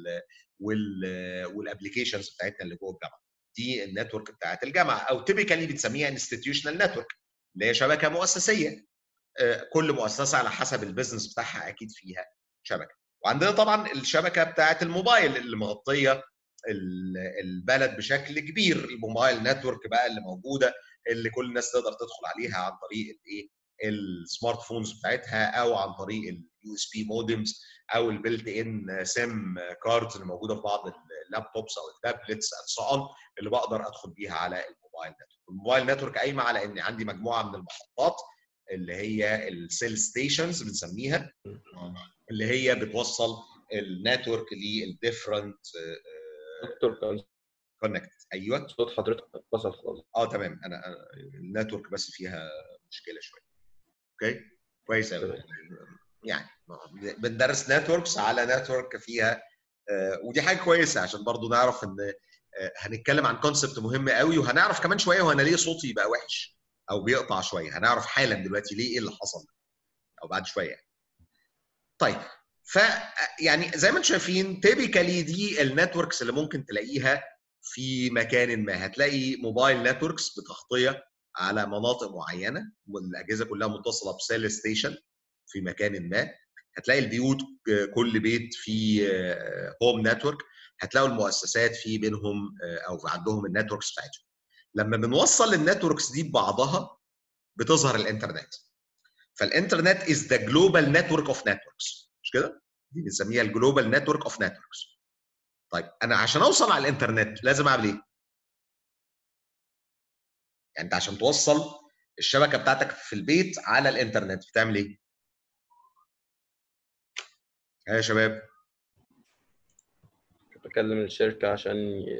A: والابلكيشنز بتاعتنا اللي جوه الجامعه. دي النتورك بتاعه الجامعه، او تيبيكالي بنسميها انستتيوشنال نتورك اللي هي شبكه مؤسسيه. كل مؤسسه على حسب البيزنس بتاعها اكيد فيها شبكه. وعندنا طبعا الشبكه بتاعه الموبايل اللي مغطيه البلد بشكل كبير، الموبايل نتورك بقى اللي موجوده اللي كل الناس تقدر تدخل عليها عن طريق الايه السمارت فونز بتاعتها، او عن طريق اليو اس بي مودمز، او البيلت ان سيم كاردز اللي موجوده في بعض اللابتوبس او التابلتس اند سو اون، اللي بقدر ادخل بيها على الموبايل نتورك. الموبايل نتورك قايمه على ان عندي مجموعه من المحطات اللي هي السيل ستيشنز بنسميها، اللي هي بتوصل النتورك للديفرنت
E: دكتور
A: كونكت. ايوه
E: صوت حضرتك فصل خالص.
A: تمام. انا النتورك بس فيها مشكله شويه. اوكي كويس قوي. يعني بندرس نتوركس على نتورك فيها ودي حاجه كويسه عشان برضو نعرف ان هنتكلم عن كونسبت مهم قوي، وهنعرف كمان شويه وانا ليه صوتي بقى وحش او بيقطع شويه. هنعرف حالا دلوقتي ليه ايه اللي حصل او بعد شويه. طيب يعني زي ما انتم شايفين تيبيكالي دي النتوركس اللي ممكن تلاقيها في مكان ما. هتلاقي موبايل نتوركس بتغطيه على مناطق معينه والاجهزه كلها متصله بسيل ستيشن في مكان ما. هتلاقي البيوت كل بيت فيه هوم نتورك. هتلاقوا المؤسسات في بينهم او عندهم النتوركس بتاعتهم. لما بنوصل النتوركس دي ببعضها بتظهر الانترنت. فالانترنت is the global network of networks، مش كده؟ دي بنسميها الجلوبال نتورك اوف نتوركس. طيب انا عشان اوصل على الانترنت لازم اعمل ايه؟ يعني انت عشان توصل الشبكه بتاعتك في البيت على الانترنت بتعمل ايه؟ يا شباب
E: بكلم الشركه عشان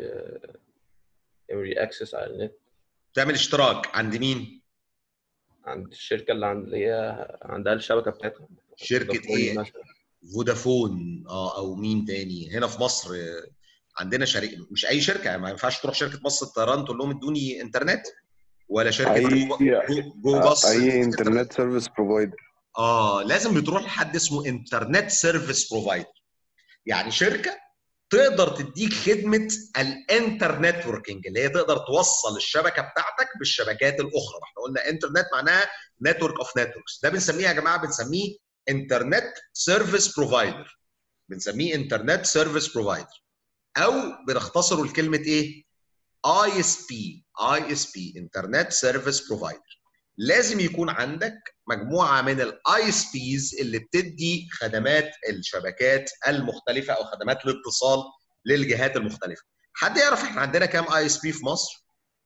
E: يعمل اكسس على النت.
A: تعمل اشتراك عند مين؟
E: عند الشركه اللي هي عندها الشبكه بتاعتها.
A: شركه ايه؟ مثلا فودافون او مين تاني هنا في مصر؟ عندنا شركه، مش اي شركه، ما ينفعش تروح شركه مصر الطيران تقول لهم ادوني انترنت، ولا شركه جو باص
M: اي انترنت سيرفيس بروفايدر.
A: لازم بتروح لحد اسمه انترنت سيرفيس بروفايدر. يعني شركه تقدر تديك خدمه الانترنت وركينج، اللي هي تقدر توصل الشبكه بتاعتك بالشبكات الاخرى. احنا قلنا انترنت معناها نتورك اوف نتوركس، ده بنسميه يا جماعه بنسميه انترنت سيرفيس بروفايدر. بنسميه انترنت سيرفيس بروفايدر، او بنختصره لكلمه ايه؟ اي اس بي انترنت سيرفيس بروفايدر. لازم يكون عندك مجموعه من الاي اس بيز اللي بتدي خدمات الشبكات المختلفه او خدمات الاتصال للجهات المختلفه. حد يعرف احنا عندنا كام اي اس بي في مصر؟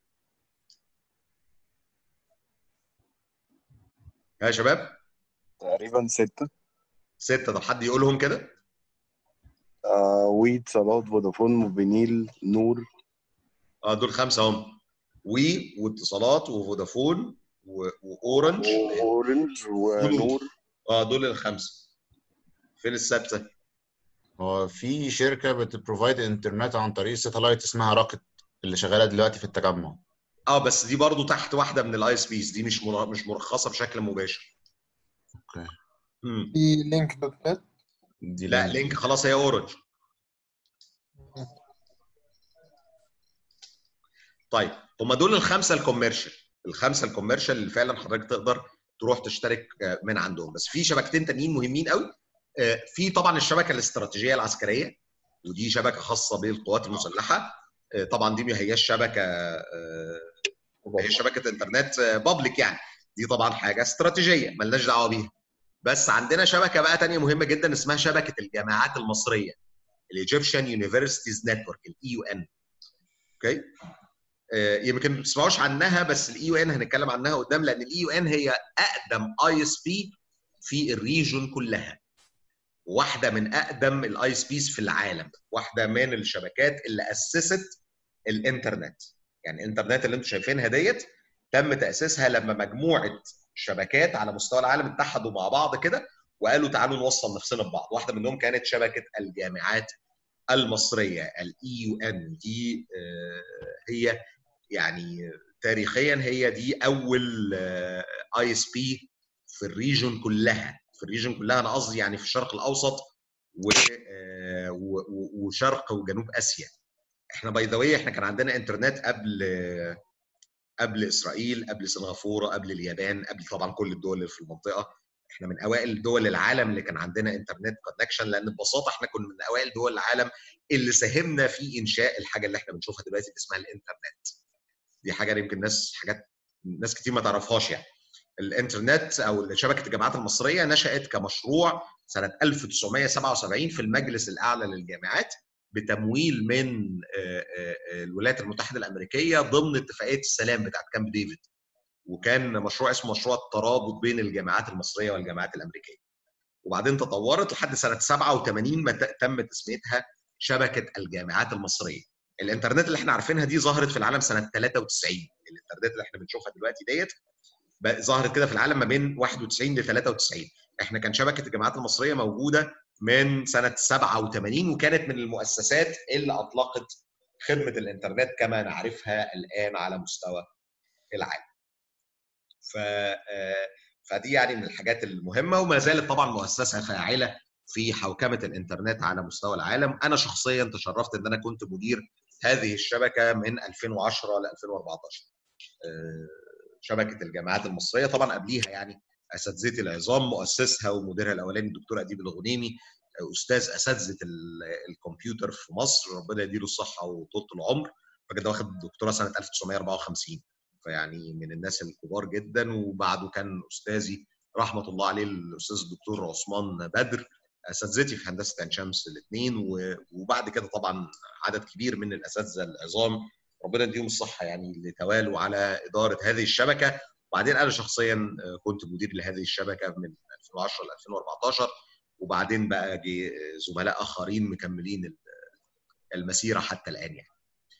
A: يا شباب
M: تقريبا 6.
A: طب حد يقولهم كده؟
M: وي، اتصالات، فودافون، موبينيل، نور.
A: دول 5 هم. وي واتصالات وفودافون واورنج
M: ونور.
A: دول ال5. فين ال6؟
N: هو في شركه بتبروفايد انترنت عن طريق ساتلايت اسمها راكت اللي شغاله دلوقتي في التجمع.
A: بس دي برضو تحت واحده من الاي اس بيز، دي مش مرخصه بشكل مباشر.
N: اوكي.
H: في لينك دوت نت.
N: دي
A: لا لينك خلاص هي اورنج. طيب هم دول الخمسه الكوميرشال اللي فعلا حضرتك تقدر تروح تشترك من عندهم. بس في شبكتين تانيين مهمين قوي. في طبعا الشبكه الاستراتيجيه العسكريه، ودي شبكه خاصه بالقوات المسلحه. طبعا دي ما هياش شبكه هي شبكه انترنت بابليك يعني، دي طبعا حاجه استراتيجيه مالناش دعوه بيها. بس عندنا شبكه بقى ثانيه مهمه جدا اسمها شبكه الجامعات المصريه، الايجيبشن يونيفرسيتيز نتورك، الاي يو ان. اوكي، يمكن ما تسمعوش عنها، بس الاي يو ان هنتكلم عنها قدام، لان الاي يو ان هي اقدم اي اس بي في الريجون كلها، واحده من اقدم الاي اس بيز في العالم، واحده من الشبكات اللي اسست الانترنت. يعني الانترنت اللي انتم شايفينها ديت تم تاسيسها لما مجموعه شبكات على مستوى العالم اتحدوا مع بعض كده وقالوا تعالوا نوصل نفسنا ببعض. واحده منهم كانت شبكه الجامعات المصريه، الاي يو ان. دي هي يعني تاريخيا هي دي اول اي اس بي في الريجون كلها. انا قصدي يعني في الشرق الاوسط وشرق وجنوب اسيا. احنا باي ذا واي احنا كان عندنا انترنت قبل اسرائيل، قبل سنغافوره، قبل اليابان، قبل طبعا كل الدول اللي في المنطقه. احنا من اوائل دول العالم اللي كان عندنا انترنت كونكشن، لان ببساطه احنا كنا من اوائل دول العالم اللي ساهمنا في انشاء الحاجه اللي احنا بنشوفها دلوقتي اللي اسمها الانترنت. دي حاجه يمكن ناس كتير ما تعرفهاش. يعني الانترنت او شبكه الجامعات المصريه نشأت كمشروع سنه 1977 في المجلس الاعلى للجامعات بتمويل من الولايات المتحده الامريكيه ضمن اتفاقيه السلام بتاعت كامب ديفيد. وكان مشروع اسمه مشروع الترابط بين الجامعات المصريه والجامعات الامريكيه. وبعدين تطورت لحد سنه 87 ما تم تسميتها شبكه الجامعات المصريه. الانترنت اللي احنا عارفينها دي ظهرت في العالم سنه 93. الانترنت اللي احنا بنشوفها دلوقتي ديت ظهرت كده في العالم ما بين 91 ل 93. احنا كان شبكه الجامعات المصريه موجوده من سنه 87، وكانت من المؤسسات اللي اطلقت خدمه الانترنت كما نعرفها الان على مستوى العالم. فدي يعني من الحاجات المهمه، وما زالت طبعا مؤسسه فاعله في حوكمه الانترنت على مستوى العالم. انا شخصيا تشرفت ان انا كنت مدير هذه الشبكه من 2010 ل 2014. شبكه الجامعات المصريه طبعا قبليها يعني اساتذتي العظام مؤسسها ومديرها الاولاني الدكتور اديب الغنيمي، استاذ اساتذه الكمبيوتر في مصر، ربنا يديله الصحه وطول العمر. الراجل ده واخد دكتوراه سنه 1954، فيعني من الناس الكبار جدا. وبعده كان استاذي رحمه الله عليه الاستاذ الدكتور عثمان بدر، اساتذتي في هندسه عين شمس الاثنين. وبعد كده طبعا عدد كبير من الاساتذه العظام ربنا يديهم الصحه يعني اللي توالوا على اداره هذه الشبكه. وبعدين انا شخصيا كنت مدير لهذه الشبكه من 2010 ل 2014، وبعدين بقى جي زملاء اخرين مكملين المسيره حتى الان يعني.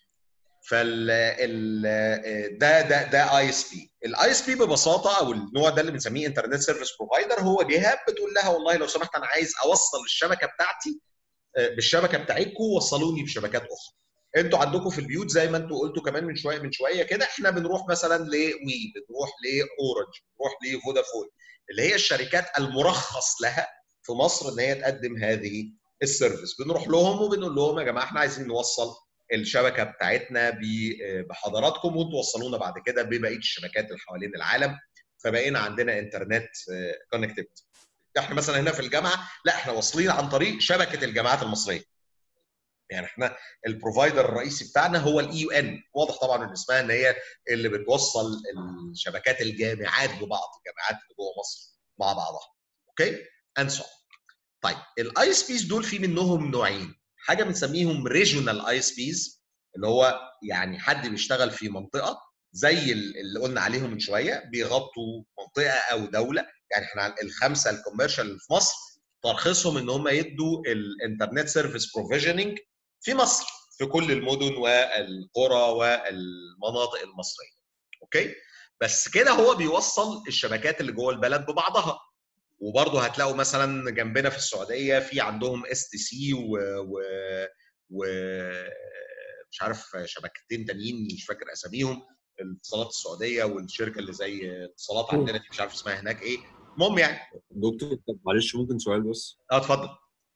A: ده اي اس بي. الاي اس بي ببساطه او النوع ده اللي بنسميه انترنت سيرفيس بروفايدر هو جهه بتقول لها والله لو سمحت انا عايز اوصل الشبكه بتاعتي بالشبكه بتاعتكم، وصلوني بشبكات اخرى. انتوا عندكم في البيوت زي ما انتوا قلتوا كمان من شويه كده، احنا بنروح مثلا لوي، بنروح لاورنج، بنروح لفودافون، اللي هي الشركات المرخص لها في مصر ان هي تقدم هذه السيرفيس. بنروح لهم وبنقول لهم يا جماعه احنا عايزين نوصل الشبكه بتاعتنا بحضراتكم، وانتوا وصلونا بعد كده ببقيه الشبكات اللي حوالين العالم، فبقينا عندنا انترنت كونكتيفيتي. احنا مثلا هنا في الجامعه لا احنا واصلين عن طريق شبكه الجامعات المصريه. يعني احنا البروفايدر الرئيسي بتاعنا هو الاي يو ان، واضح طبعا من اسمها ان هي اللي بتوصل الشبكات الجامعات ببعض، الجامعات اللي جوه مصر مع بعضها. اوكي؟ انسو. طيب الاي اس بيز دول في منهم نوعين، حاجه بنسميهم ريجونال اي اس بيز اللي هو يعني حد بيشتغل في منطقه زي اللي قلنا عليهم من شويه، بيغطوا منطقه او دوله. يعني احنا الخمسه الكوميرشال اللي في مصر ترخيصهم ان هم يدوا الانترنت سيرفيس بروفيجننج في مصر في كل المدن والقرى والمناطق المصريه. اوكي؟ بس كده هو بيوصل الشبكات اللي جوه البلد ببعضها. وبرضه هتلاقوا مثلا جنبنا في السعوديه في عندهم اس تي سي و مش عارف شبكتين تانيين مش فاكر اساميهم، الاتصالات السعوديه والشركه اللي زي اتصالات عندنا دي مش عارف اسمها هناك ايه. المهم يعني
O: دكتور طب معلش ممكن سؤال بس؟
A: اتفضل.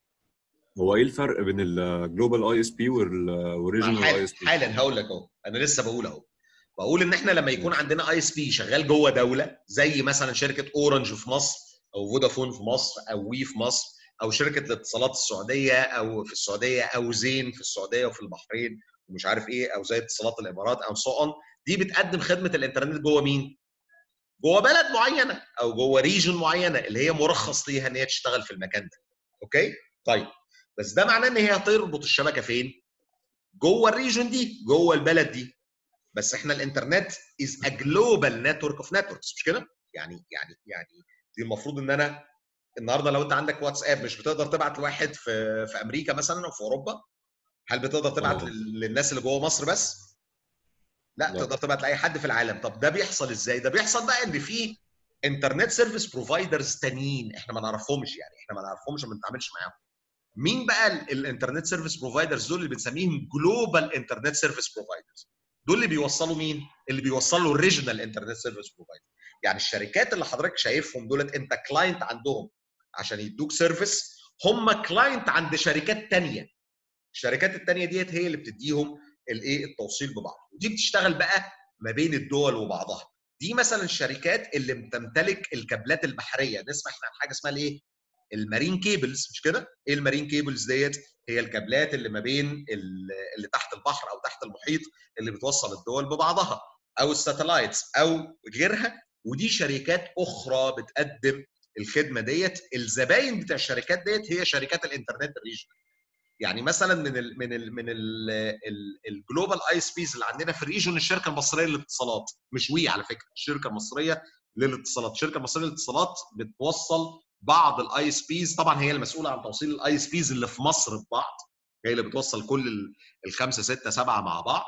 O: هو ايه الفرق بين الجلوبال اي اس بي والريجنال اي اس بي؟
A: حالا هقول لك اهو، انا لسه بقول اهو. بقول ان احنا لما يكون عندنا اي اس بي شغال جوه دوله زي مثلا شركه اورنج في مصر او فودافون في مصر او وي في مصر او شركه الاتصالات السعوديه او في السعوديه او زين في السعوديه وفي البحرين ومش عارف ايه او زي اتصالات الامارات او سو اون، دي بتقدم خدمه الانترنت جوه مين؟ جوه بلد معينه او جوه ريجن معينه اللي هي مرخص ليها ان هي تشتغل في المكان ده. اوكي؟ طيب بس ده معناه ان هي هتربط الشبكه فين؟ جوه الريجن دي، جوه البلد دي. بس احنا الانترنت از ا جلوبال نتورك اوف نتوركس، مش كده؟ يعني دي المفروض ان انا النهارده لو انت عندك واتساب مش بتقدر تبعت لواحد في امريكا مثلا او في اوروبا، هل بتقدر تبعت للناس اللي جوه مصر بس؟ لا، تقدر تبعت لاي حد في العالم. طب ده بيحصل ازاي؟ ده بيحصل بقى ان في انترنت سيرفيس بروفايدرز تانيين احنا ما نعرفهمش، يعني احنا ما نعرفهمش وما بنتعاملش معاهم. مين بقى الانترنت سيرفيس بروفايدرز دول اللي بنسميهم جلوبال انترنت سيرفيس بروفايدرز؟ دول اللي بيوصلوا مين؟ اللي بيوصلوا الريجنال انترنت سيرفيس بروفايدر. يعني الشركات اللي حضرتك شايفهم دولت انت كلاينت عندهم عشان يدوك سيرفيس، هم كلاينت عند شركات ثانيه. الشركات الثانيه ديت هي اللي بتديهم الايه؟ التوصيل ببعض، ودي بتشتغل بقى ما بين الدول وبعضها. دي مثلا الشركات اللي بتمتلك الكابلات البحريه، نسمع احنا عن حاجه اسمها الايه؟ المارين كيبلز، مش كده؟ ايه المارين كيبلز ديت؟ هي الكابلات اللي ما بين اللي تحت البحر او تحت المحيط اللي بتوصل الدول ببعضها، او الساتلايتس او غيرها. ودي شركات اخرى بتقدم الخدمه ديت. الزباين بتاع الشركات ديت هي شركات الانترنت الريجنال. يعني مثلا من الجلوبال اي اس بيز اللي عندنا في الريجن الشركه المصريه للاتصالات، مش وي على فكره، الشركه المصريه للاتصالات. الشركه المصريه للاتصالات بتوصل بعض الاي اس بيز، طبعا هي المسؤوله عن توصيل الاي اس بيز اللي في مصر ببعض، هي اللي بتوصل كل الخمسه سته سبعه مع بعض.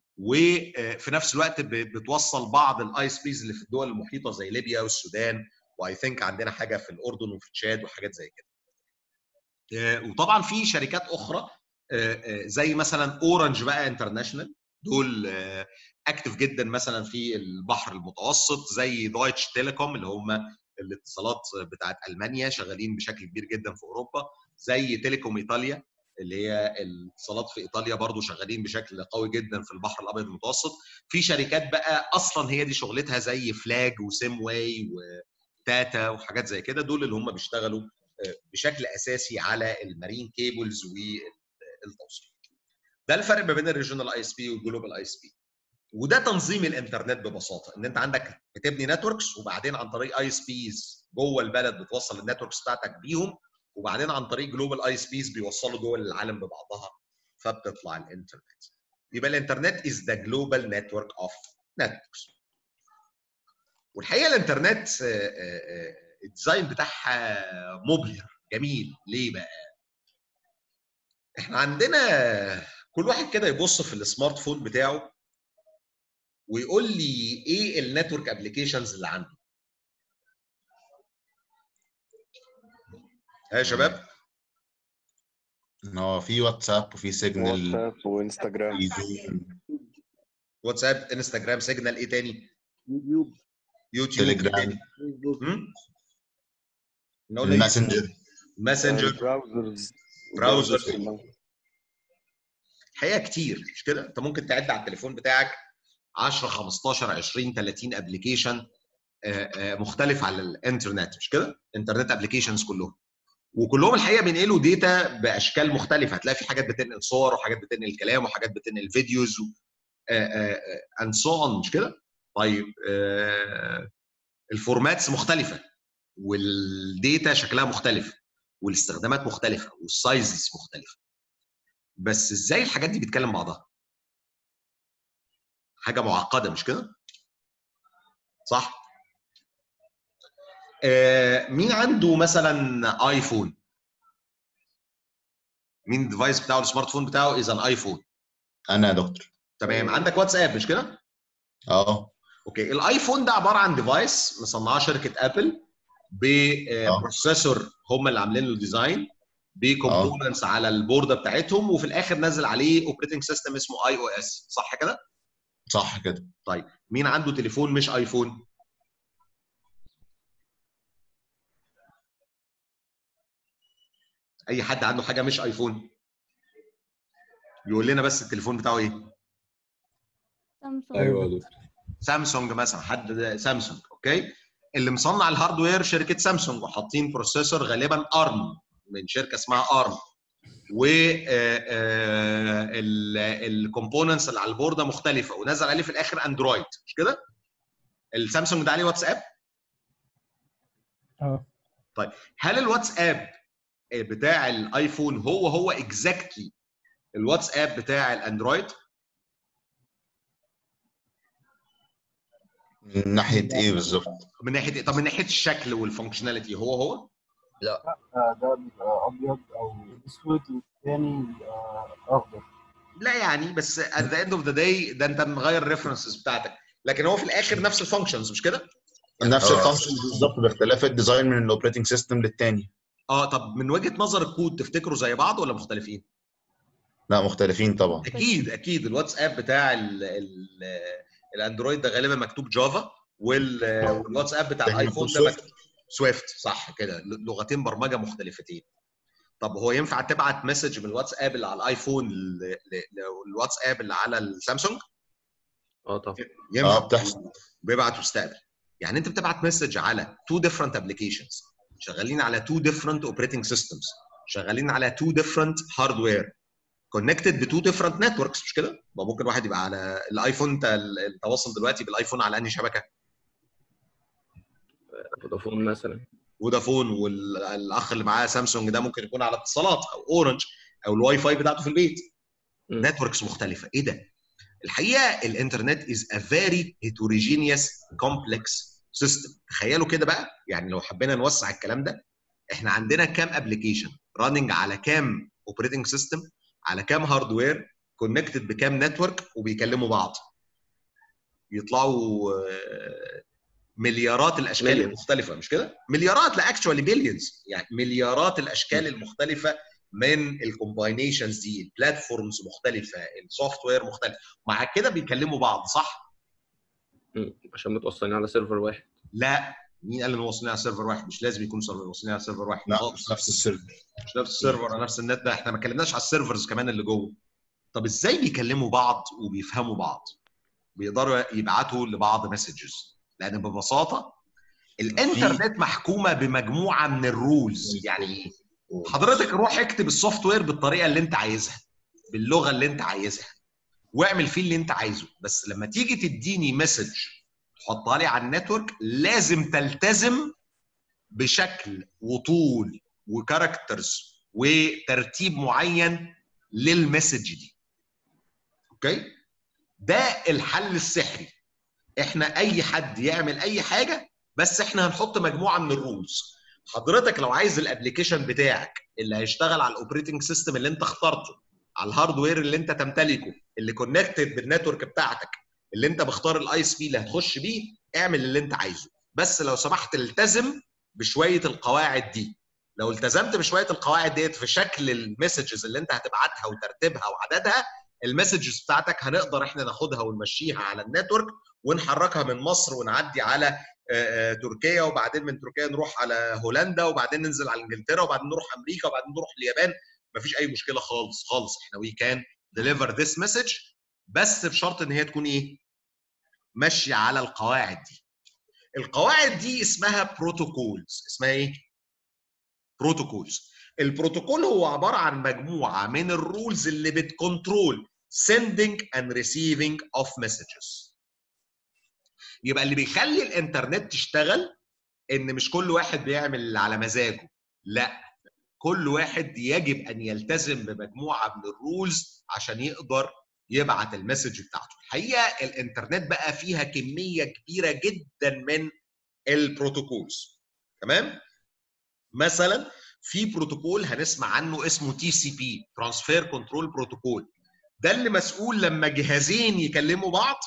A: وفي نفس الوقت بتوصل بعض الاي اس بيز اللي في الدول المحيطه زي ليبيا والسودان، واي ثينك عندنا حاجه في الاردن وفي تشاد وحاجات زي كده. وطبعا في شركات اخرى زي مثلا اورنج بقى انترناشونال، دول اكتف جدا مثلا في البحر المتوسط، زي دويتش تيليكوم اللي هم الاتصالات بتاعت المانيا، شغالين بشكل كبير جدا في اوروبا، زي تيليكوم ايطاليا اللي هي الاتصالات في ايطاليا برضو شغالين بشكل قوي جدا في البحر الابيض المتوسط. في شركات بقى اصلا هي دي شغلتها زي فلاج وسيم واي وتاتا وحاجات زي كده، دول اللي هم بيشتغلوا بشكل اساسي على المارين كيبلز والتوصيل. ده الفرق ما بين الريجنال اي اس بي والجلوبال اي اس بي. وده تنظيم الانترنت ببساطه، ان انت عندك بتبني نتوركس، وبعدين عن طريق اي اس بيز جوه البلد بتوصل النتوركس بتاعتك بيهم، وبعدين عن طريق جلوبال اي اس بيز بيوصلوا دول العالم ببعضها، فبتطلع الانترنت. يبقى الانترنت از ذا جلوبال نتورك اوف نتوركس. والحقيقه الانترنت الديزاين بتاعها مبهر جميل. ليه بقى؟ احنا عندنا كل واحد كده يبص في السمارت فون بتاعه ويقول لي ايه النتورك ابلكيشنز اللي عنده. ها يا شباب؟
N: هو في واتساب وفي سيجنال،
M: واتساب وانستجرام،
A: واتساب، انستجرام، سيجنال، ايه تاني؟ يوتيوب،
N: تليجرام،
A: الماسنجر، براوزرز. الحقيقه كتير، مش كده؟ انت ممكن تعد على التليفون بتاعك 10 15 20 30 ابلكيشن مختلف على الانترنت، مش كده؟ انترنت ابلكيشنز كلهم، وكلهم الحقيقه بينقلوا داتا باشكال مختلفه. هتلاقي في حاجات بتنقل صور وحاجات بتنقل كلام وحاجات بتنقل فيديوز اند سو اون، مش كده؟ طيب الفورماتس مختلفه، والداتا شكلها مختلف، والاستخدامات مختلفه، والسايزز مختلفه. بس ازاي الحاجات دي بتكلم بعضها؟ حاجه معقده، مش كده؟ صح؟ مين عنده مثلا ايفون؟ مين الديفايس بتاعه السمارت فون بتاعه اذا ايفون؟
N: انا يا دكتور.
A: تمام. عندك واتساب، مش كده؟ اوكي. الايفون ده عباره عن ديفايس مصنعاه شركه ابل ببروسيسور هم اللي عاملين له ديزاين، بكومبوننتس على البورده بتاعتهم، وفي الاخر نزل عليه اوبريتنج سيستم اسمه اي او اس، صح كده؟
N: صح كده.
A: طيب مين عنده تليفون مش ايفون؟ اي حد عنده حاجه مش ايفون يقول لنا بس التليفون بتاعه ايه؟
K: سامسونج.
O: ايوه يا دكتور.
A: سامسونج مثلا، حد سامسونج. اوكي، اللي مصنع الهاردوير شركه سامسونج، وحاطين بروسيسور غالبا ارم من شركه اسمها ارم، و الكومبوننتس اللي على البورده مختلفه، ونزل عليه في الاخر اندرويد، مش كده؟ السامسونج ده عليه واتساب؟ طيب هل الواتساب بتاع الايفون هو اكزاكتلي الواتساب بتاع الاندرويد؟
N: من ناحيه ايه بالظبط؟
A: من ناحيه ايه؟ طب من ناحيه الشكل والفانكشناليتي هو؟
I: لا
L: ده بيبقى ابيض او اسود والثاني بيبقى اخضر.
A: لا يعني بس at the end of the day ده انت مغير الريفرنسز بتاعتك، لكن هو في الاخر نفس الفانكشنز، مش كده؟
N: نفس الفانكشن بالظبط باختلاف الديزاين من الاوبريتنج سيستم للتاني.
A: طب من وجهه نظر الكود تفتكروا زي بعض ولا مختلفين؟
N: لا مختلفين طبعا.
A: اكيد الواتساب بتاع الاندرويد ده غالبا مكتوب جافا، والواتساب بتاع الايفون ده مكتوب سويفت، صح كده؟ لغتين برمجه مختلفتين. طب هو ينفع تبعت مسج من الواتساب اللي على الايفون للواتساب اللي على السامسونج؟
E: طبعا
A: ينفع.
N: بتحصل،
A: بيبعت ويستقبل. يعني انت بتبعت مسج على 2 different applications شغالين على 2 different operating systems، شغالين على 2 different hardware connected ب 2 different networks، مش كده؟ ما ممكن واحد يبقى على الايفون، انت واصل دلوقتي بالايفون على انهي شبكه؟
E: فودافون مثلا.
A: فودافون، والاخ اللي معاه سامسونج ده ممكن يكون على اتصالات او اورنج او الواي فاي بتاعته في البيت. نتوركس مختلفه. ايه ده؟ الحقيقه الانترنت is a very heterogeneous complex system. تخيلوا كده بقى، يعني لو حبينا نوسع الكلام ده، احنا عندنا كام ابلكيشن راننج على كام اوبريتنج سيستم، على كام هاردوير، كونكتد بكام نتورك، وبيكلموا بعض. يطلعوا مليارات الاشكال المختلفه، مش كده؟ مليارات، لا اكشوالي بليونز، يعني مليارات الاشكال المختلفه من الكومباينيشنز دي، البلاتفورمز مختلفه، السوفت وير مختلف، مع كده بيكلموا بعض، صح؟
E: عشان متوصلين على سيرفر واحد.
A: لا، مين قال ان موصلين على سيرفر واحد؟ مش لازم يكون موصلين على سيرفر واحد.
N: لا مش نفس السيرفر،
A: مش نفس السيرفر، نفس النت ده. احنا ما اتكلمناش على السيرفرز كمان اللي جوه. طب ازاي بيكلموا بعض وبيفهموا بعض؟ بيقدروا يبعتوا لبعض مسجز، لان ببساطه الانترنت محكومه بمجموعه من الرولز. يعني ايه؟ حضرتك روح اكتب السوفت وير بالطريقه اللي انت عايزها، باللغه اللي انت عايزها، واعمل فيه اللي انت عايزه، بس لما تيجي تديني مسج تحطها لي على النتورك لازم تلتزم بشكل وطول وكاركترز وترتيب معين للمسج دي. اوكي؟ ده الحل السحري. احنا اي حد يعمل اي حاجه، بس احنا هنحط مجموعه من الرولز. حضرتك لو عايز الابلكيشن بتاعك اللي هيشتغل على الاوبريتنج سيستم اللي انت اخترته، على الهاردوير اللي انت تمتلكه، اللي كونكتد بالنتورك بتاعتك، اللي انت بختار الاي اس بي اللي هتخش بيه، اعمل اللي انت عايزه. بس لو سمحت التزم بشويه القواعد دي. لو التزمت بشويه القواعد ديت في شكل المسجز اللي انت هتبعتها وترتيبها وعددها، المسجز بتاعتك هنقدر احنا ناخدها ونمشيها على النتورك، ونحركها من مصر ونعدي على تركيا، وبعدين من تركيا نروح على هولندا، وبعدين ننزل على انجلترا، وبعدين نروح امريكا، وبعدين نروح اليابان. مفيش اي مشكله خالص خالص. احنا وي كان ديليفر ذس مسج، بس بشرط ان هي تكون ايه؟ ماشيه على القواعد دي. القواعد دي اسمها بروتوكولز. اسمها ايه؟ بروتوكولز. البروتوكول هو عباره عن مجموعه من الرولز اللي بتكنترول sending and receiving of messages. يبقى اللي بيخلي الانترنت تشتغل ان مش كل واحد بيعمل اللي على مزاجه، لا، كل واحد يجب ان يلتزم بمجموعه من الرولز عشان يقدر يبعت المسج بتاعته. الحقيقه الانترنت بقى فيها كميه كبيره جدا من البروتوكولز. تمام؟ مثلا في بروتوكول هنسمع عنه اسمه TCP ترانسفير كنترول بروتوكول. ده اللي مسؤول لما جهازين يكلموا بعض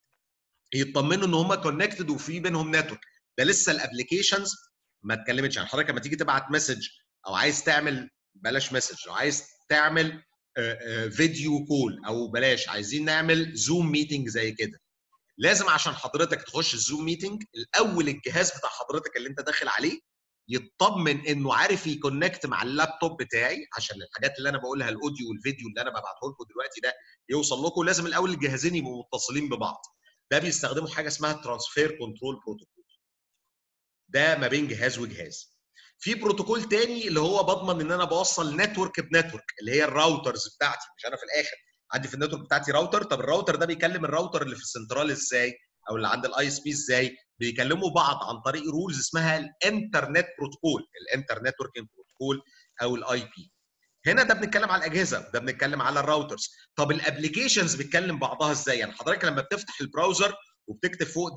A: يطمنوا ان هم كونكتد وفي بينهم نتورك. ده لسه الابلكيشنز ما اتكلمتش عن. حضرتك لما تيجي تبعت مسج او عايز تعمل، بلاش مسج، لو عايز تعمل فيديو كول، او بلاش عايزين نعمل زوم ميتنج زي كده، لازم عشان حضرتك تخش الزوم ميتنج الاول الجهاز بتاع حضرتك اللي انت داخل عليه يطمن انه عارف يكونكت مع اللابتوب بتاعي، عشان الحاجات اللي انا بقولها الاوديو والفيديو اللي انا ببعته لكم دلوقتي ده يوصل لكم، لازم الاول الجهازين يبقوا متصلين ببعض. ده بيستخدموا حاجه اسمها ترانسفير كنترول بروتوكول، ده ما بين جهاز وجهاز. في بروتوكول تاني اللي هو بضمن ان انا بوصل نتورك بنتورك، اللي هي الراوترز بتاعتي. مش انا في الاخر عندي في النتورك بتاعتي راوتر، طب الراوتر ده بيكلم الراوتر اللي في السنترال ازاي، او اللي عند الاي اس بي ازاي؟ بيكلموا بعض عن طريق رولز اسمها الانترنت بروتوكول، الانترنت وركينج بروتوكول او الاي بي. هنا ده بنتكلم على الاجهزه، ده بنتكلم على الراوترز. طب الابلكيشنز بتكلم بعضها ازاي؟ يعني حضرتك لما بتفتح البراوزر وبتكتب فوق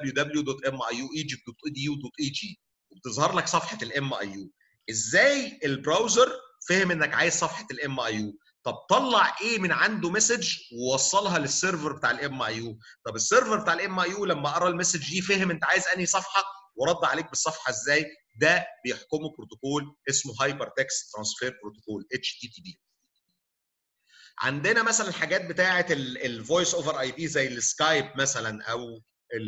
A: www.miuegypt.edu.eg وبتظهر لك صفحه الام اي يو، ازاي البراوزر فهم انك عايز صفحه الام اي يو؟ طب طلع ايه من عنده مسج ووصلها للسيرفر بتاع الام اي يو. طب السيرفر بتاع الام اي يو لما قرا المسج دي فهم انت عايز انهي صفحه ورد عليك بالصفحه ازاي. ده بيحكمه بروتوكول اسمه هايبر تكست ترانسفير بروتوكول HTTP. عندنا مثلا الحاجات بتاعه الفويس اوفر اي بي زي السكايب مثلا، او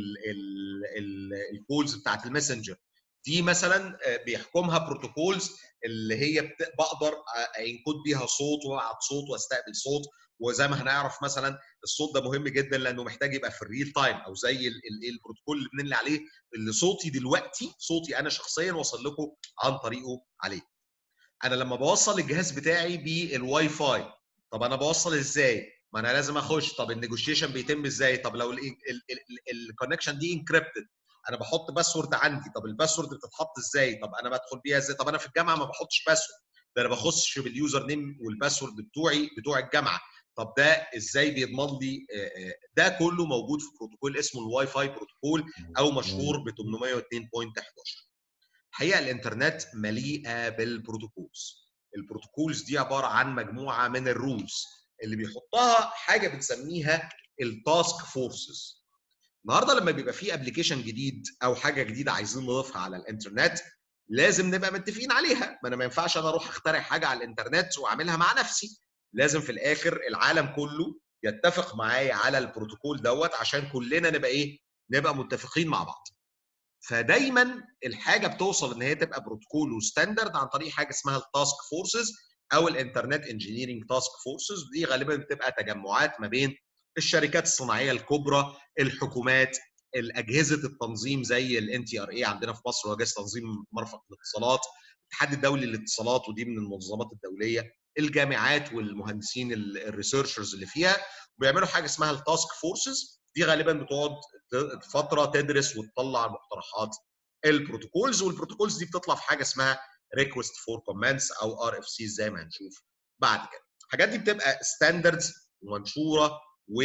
A: الكولز بتاعه الماسنجر، دي مثلا بيحكمها بروتوكولز اللي هي بقدر انكود بيها صوت وابعت صوت واستقبل صوت. وزي ما هنعرف مثلا الصوت ده مهم جدا لانه محتاج يبقى في الريل تايم، او زي البروتوكول اللي بننقل عليه اللي صوتي دلوقتي، صوتي انا شخصيا وصل لكم عن طريقه عليه. انا لما بوصل الجهاز بتاعي بالواي فاي، طب انا بوصل ازاي؟ ما انا لازم اخش. طب النيجوشيشن بيتم ازاي؟ طب لو الكونكشن دي انكريبتد انا بحط باسورد عندي، طب الباسورد بتتحط ازاي؟ طب انا بدخل بيها ازاي؟ طب انا في الجامعه ما بحطش باسورد، ده انا بخش باليوزر نيم والباسورد بتوع الجامعه، طب ده ازاي بيضمن لي؟ ده كله موجود في بروتوكول اسمه الواي فاي بروتوكول او مشهور ب 802.11. الحقيقه الانترنت مليئه بالبروتوكولز. البروتوكولز دي عباره عن مجموعه من الرولز اللي بيحطها حاجه بنسميها التاسك فورسز. النهارده لما بيبقى في ابلكيشن جديد او حاجه جديده عايزين نضيفها على الانترنت، لازم نبقى متفقين عليها. ما انا ما ينفعش انا اروح اخترع حاجه على الانترنت واعملها مع نفسي، لازم في الاخر العالم كله يتفق معايا على البروتوكول دوت عشان كلنا نبقى ايه؟ نبقى متفقين مع بعض. فدايما الحاجه بتوصل ان هي تبقى بروتوكول وستاندرد عن طريق حاجه اسمها التاسك فورسز او الانترنت انجينيرنج تاسك فورسز. دي غالبا بتبقى تجمعات ما بين الشركات الصناعيه الكبرى، الحكومات، الاجهزه التنظيم زي الNTRA عندنا في مصر وهو جهاز تنظيم مرفق الاتصالات، الاتحاد الدولي للاتصالات ودي من المنظمات الدوليه، الجامعات والمهندسين الريسيرشرز اللي فيها بيعملوا حاجه اسمها التاسك فورسز. دي غالبا بتقعد فتره تدرس وتطلع مقترحات البروتوكولز، والبروتوكولز دي بتطلع في حاجه اسمها ريكوست فور كوماندز او RFC زي ما هنشوف بعد كده. الحاجات دي بتبقى ستاندردز ومنشوره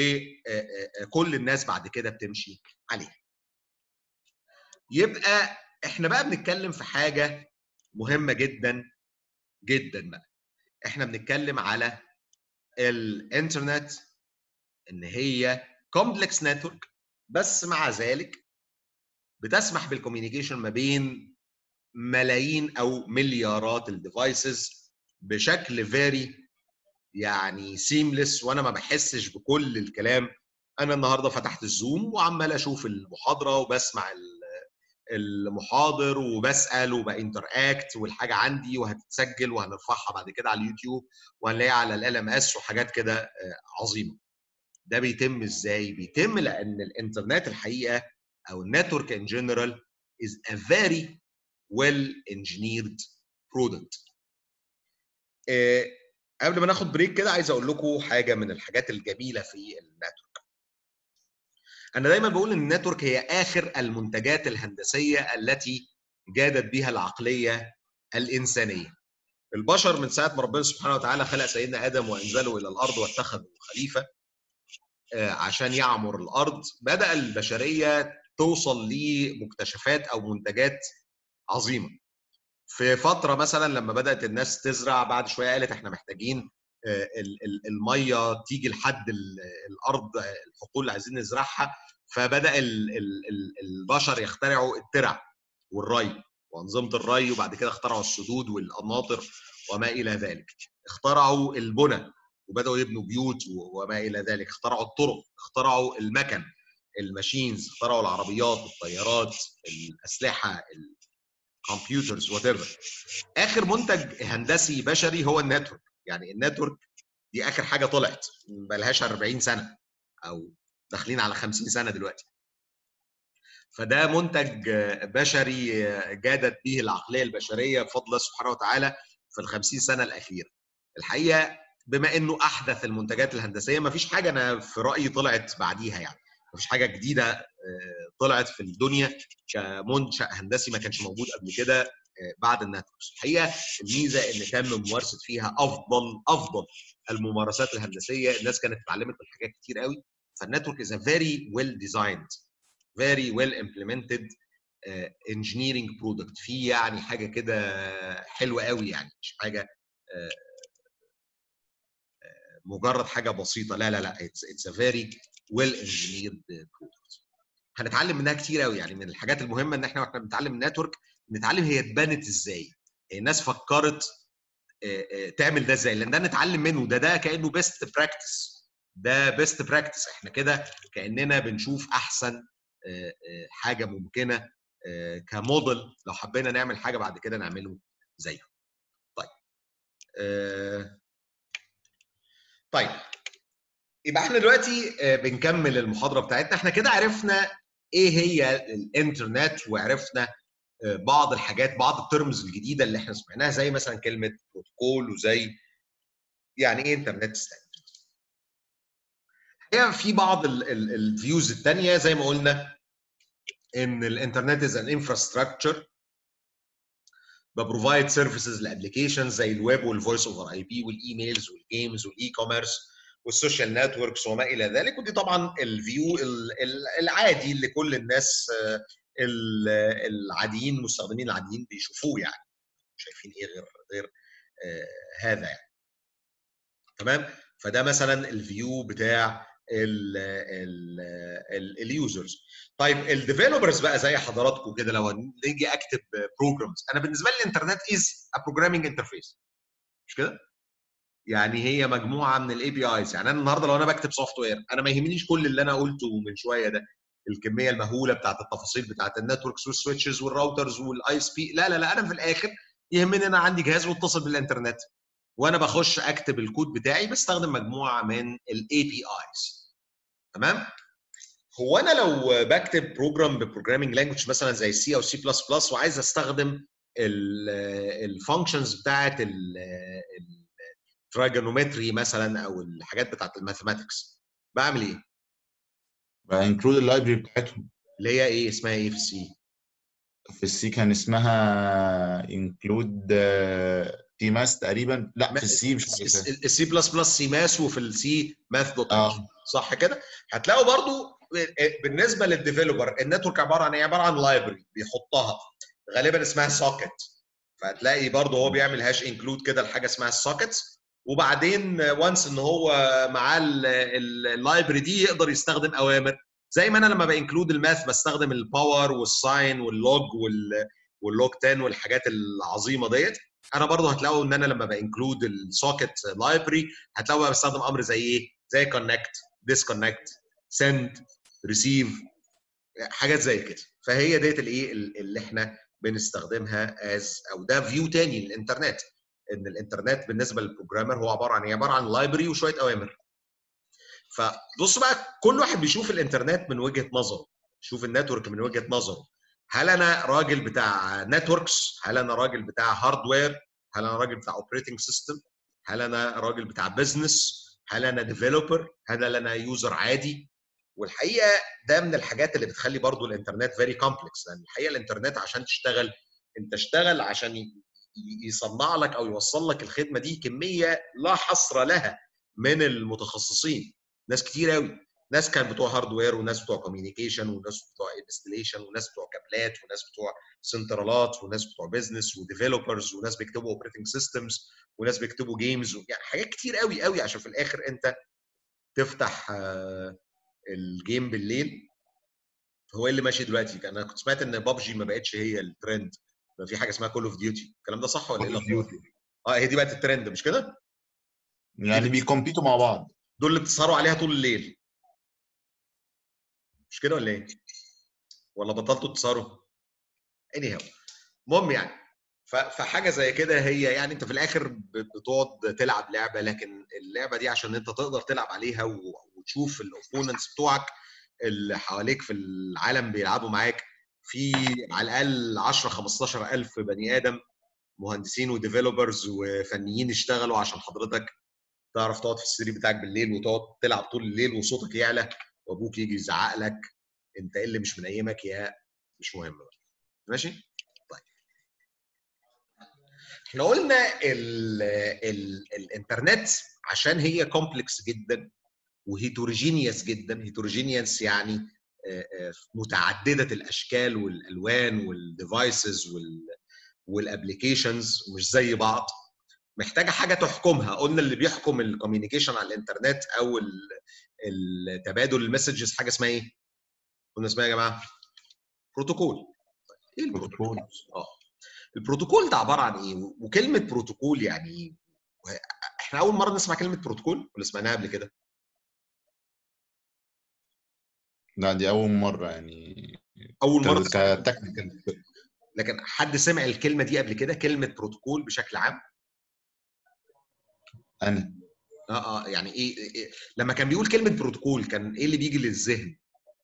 A: وكل الناس بعد كده بتمشي عليها. يبقى احنا بقى بنتكلم في حاجه مهمه جدا جدا بقى. احنا بنتكلم على الانترنت ان هي كومبلكس نتورك، بس مع ذلك بتسمح بالكوميونيكيشن ما بين ملايين او مليارات الديفايسز بشكل فيري يعني سيمليس، وانا ما بحسش بكل الكلام. انا النهارده فتحت الزوم وعمال اشوف المحاضره وبسمع المحاضر وبسال وبانتراكت، والحاجه عندي وهتتسجل وهنرفعها بعد كده على اليوتيوب وهنلاقيها على LMS وحاجات كده عظيمه. ده بيتم ازاي؟ بيتم لان الانترنت الحقيقه او النتورك ان جنرال is a very well engineered product. قبل ما ناخد بريك كده عايز اقول لكم حاجه من الحاجات الجميله في النتورك. انا دايما بقول ان النتورك هي اخر المنتجات الهندسيه التي جادت بها العقليه الانسانيه. البشر من ساعه ما ربنا سبحانه وتعالى خلق سيدنا ادم وانزله الى الارض واتخذه خليفه عشان يعمر الارض، بدا البشريه توصل لمكتشفات او منتجات عظيمه. في فتره مثلا لما بدات الناس تزرع، بعد شويه قالت احنا محتاجين الميه تيجي لحد الارض، الحقول اللي عايزين نزرعها، فبدا البشر يخترعوا الترع والري وانظمه الري، وبعد كده اخترعوا السدود والقناطر وما الى ذلك. اخترعوا البنى وبداوا يبنوا بيوت وما الى ذلك. اخترعوا الطرق، اخترعوا المكن، الماشينز، اخترعوا العربيات، الطيارات، الاسلحه، كمبيوترز وات ايفر. اخر منتج هندسي بشري هو النتورك. يعني النتورك دي اخر حاجه طلعت، ما لهاش 40 سنه او داخلين على 50 سنه دلوقتي. فده منتج بشري جادت به العقليه البشريه بفضل الله سبحانه وتعالى في ال 50 سنه الاخيره. الحقيقه بما انه احدث المنتجات الهندسيه، ما فيش حاجه انا في رايي طلعت بعديها، يعني ما فيش حاجه جديده طلعت في الدنيا كمنشأ هندسي ما كانش موجود قبل كده بعد النتوركس. الحقيقه الميزه ان تم ممارسه فيها افضل الممارسات الهندسيه. الناس كانت اتعلمت من حاجات كتير قوي. فالنتورك is a very well designed very well implemented engineering product. في يعني حاجه كده حلوه قوي، يعني مش حاجه مجرد حاجه بسيطه، لا it's a very well engineered product. هنتعلم منها كتير قوي. يعني من الحاجات المهمه ان احنا واحنا بنتعلم النتورك نتعلم هي اتبنت ازاي، الناس فكرت تعمل ده ازاي، لان ده نتعلم منه. ده كانه بيست براكتس. ده بيست براكتس. احنا كده كاننا بنشوف احسن حاجه ممكنه كموديل، لو حبينا نعمل حاجه بعد كده نعمله زيه. طيب يبقى احنا دلوقتي بنكمل المحاضره بتاعتنا. احنا كده عرفنا ايه هي الانترنت، وعرفنا بعض الحاجات، بعض الترمز الجديده اللي احنا سمعناها، زي مثلا كلمه بروتوكول، وزي يعني ايه انترنت ستاندرد. في بعض الفيوز الثانيه زي ما قلنا ان الانترنت از ان انفراستراكشر ببروفايد سيرفيسز لابلكيشنز زي الويب والفويس اوفر اي بي والايميلز والجيمز والاي كوميرس والسوشيال نتوركس وما الى ذلك. ودي طبعا الفيو العادي اللي كل الناس العاديين، المستخدمين العاديين بيشوفوه، يعني شايفين ايه غير هذا يعني. تمام. فده مثلا الفيو بتاع اليوزرز. طيب الديفلوبرز بقى زي حضراتكم كده، لو نيجي اكتب بروجرامز، انا بالنسبه لي الانترنت از ا بروجرامينج انترفيس، مش كده؟ يعني هي مجموعه من الاي بي ايز. يعني انا النهارده لو انا بكتب سوفت وير، انا ما يهمنيش كل اللي انا قلته من شويه ده، الكميه المهوله بتاعت التفاصيل بتاعت النتوركس والسويتشز والراوترز والاي اس بي. لا انا في الاخر يهمني انا عندي جهاز متصل بالانترنت، وانا بخش اكتب الكود بتاعي بستخدم مجموعه من الاي بي ايز. تمام. هو انا لو بكتب بروجرام ببروجرامينج لانجويج مثلا زي سي او سي بلس بلس، وعايز استخدم الفانكشنز بتاعت الترايجونومتري مثلا او الحاجات بتاعت الماثيماتكس، بعمل ايه؟
N: بانكلود اللايبرري بتاعتهم
A: اللي هي ايه؟ اسمها ايه في السي؟
N: في السي كان اسمها انكلود تي ماس تقريبا. لا في السي مش عارف.
A: السي بلس بلس سي ماس، وفي السي ماث دوت صح كده؟ هتلاقوا برضو بالنسبه للديفلوبر النتورك عباره عن ايه؟ عباره عن لايبرري بيحطها غالبا اسمها سوكت. فهتلاقي برضو هو بيعمل هاش انكلود كده لحاجه اسمها السوكتس، وبعدين وانس ان هو معاه اللايبرري دي يقدر يستخدم اوامر. زي ما انا لما بانكلود الماث بستخدم الباور والساين واللوج واللوج 10 والحاجات العظيمه ديت، انا برضو هتلاقوا ان انا لما بانكلود السوكت لايبرري هتلاقوا بستخدم امر زي ايه؟ زي كونكت، ديسكونكت، سند، ريسيف، حاجات زي كده. فهي ديت الايه اللي احنا بنستخدمها از، او ده فيو تاني للانترنت. ان الانترنت بالنسبه للبروجرامر هو عباره عن ايه؟ عباره عن لايبرري وشويه اوامر. فبص بقى، كل واحد بيشوف الانترنت من وجهه نظره، شوف النتورك من وجهه نظره. هل انا راجل بتاع نتوركس؟ هل انا راجل بتاع هاردوير؟ هل انا راجل بتاع اوبريتنج سيستم؟ هل انا راجل بتاع بزنس؟ هل انا ديفلوبر؟ هل انا يوزر عادي؟ والحقيقه ده من الحاجات اللي بتخلي برضو الانترنت فيري كومبلكس. لان الحقيقه الانترنت عشان تشتغل، انت اشتغل عشان يصنع لك او يوصل لك الخدمه دي كميه لا حصر لها من المتخصصين. ناس كتير قوي، ناس كان بتوع هاردوير، وناس بتوع كوميونيكيشن، وناس بتوع انستليشن، وناس بتوع كابلات، وناس بتوع سنترالات، وناس بتوع بزنس وديفلوبرز، وناس بيكتبوا اوبريتنج سيستمز، وناس بيكتبوا جيمز، يعني حاجات كتير قوي قوي عشان في الاخر انت تفتح الجيم بالليل. هو اللي ماشي دلوقتي، انا كنت سمعت ان بابجي ما بقتش هي الترند، بقى في حاجه اسمها كول اوف ديوتي. الكلام ده صح ولا ايه الاخبار؟ هي دي بقت الترند مش كده؟
N: يعني بيكمبيتوا مع بعض،
A: دول اللي بتسهروا عليها طول الليل، مش كده ولا ايه؟ ولا بطلتوا تسهروا؟ anyhow المهم يعني فحاجه زي كده هي يعني انت في الاخر بتقعد تلعب لعبه، لكن اللعبه دي عشان انت تقدر تلعب عليها وتشوف الاوبوننتس بتوعك اللي حواليك في العالم بيلعبوا معاك، في على الاقل 10 15000 بني ادم مهندسين وديفلوبرز وفنيين اشتغلوا عشان حضرتك تعرف تقعد في السرير بتاعك بالليل وتقعد تلعب طول الليل وصوتك يعلى وابوك يجي يزعق لك انت ايه اللي مش منيمك يا مش مهم بقى. ماشي؟ طيب احنا قلنا الانترنت عشان هي كومبلكس جدا وهيتروجينيوس جدا. هيتروجينيوس يعني متعدده الاشكال والالوان والديفايسز والابلكيشنز ومش زي بعض، محتاجه حاجه تحكمها. قلنا اللي بيحكم الكوميونيكيشن على الانترنت او التبادل المسجز حاجه اسمها ايه؟ قلنا اسمها يا جماعه بروتوكول. ايه البروتوكول؟ البروتوكول ده عباره عن ايه؟ وكلمه بروتوكول يعني ايه؟ احنا اول مره نسمع كلمه بروتوكول ولا سمعناها قبل كده؟
N: لا دي اول مره يعني.
A: اول مره
N: كتكنيكال.
A: لكن حد سمع الكلمه دي قبل كده؟ كلمه بروتوكول بشكل عام؟
N: انا
A: يعني إيه لما كان بيقول كلمه بروتوكول كان ايه اللي بيجي للذهن؟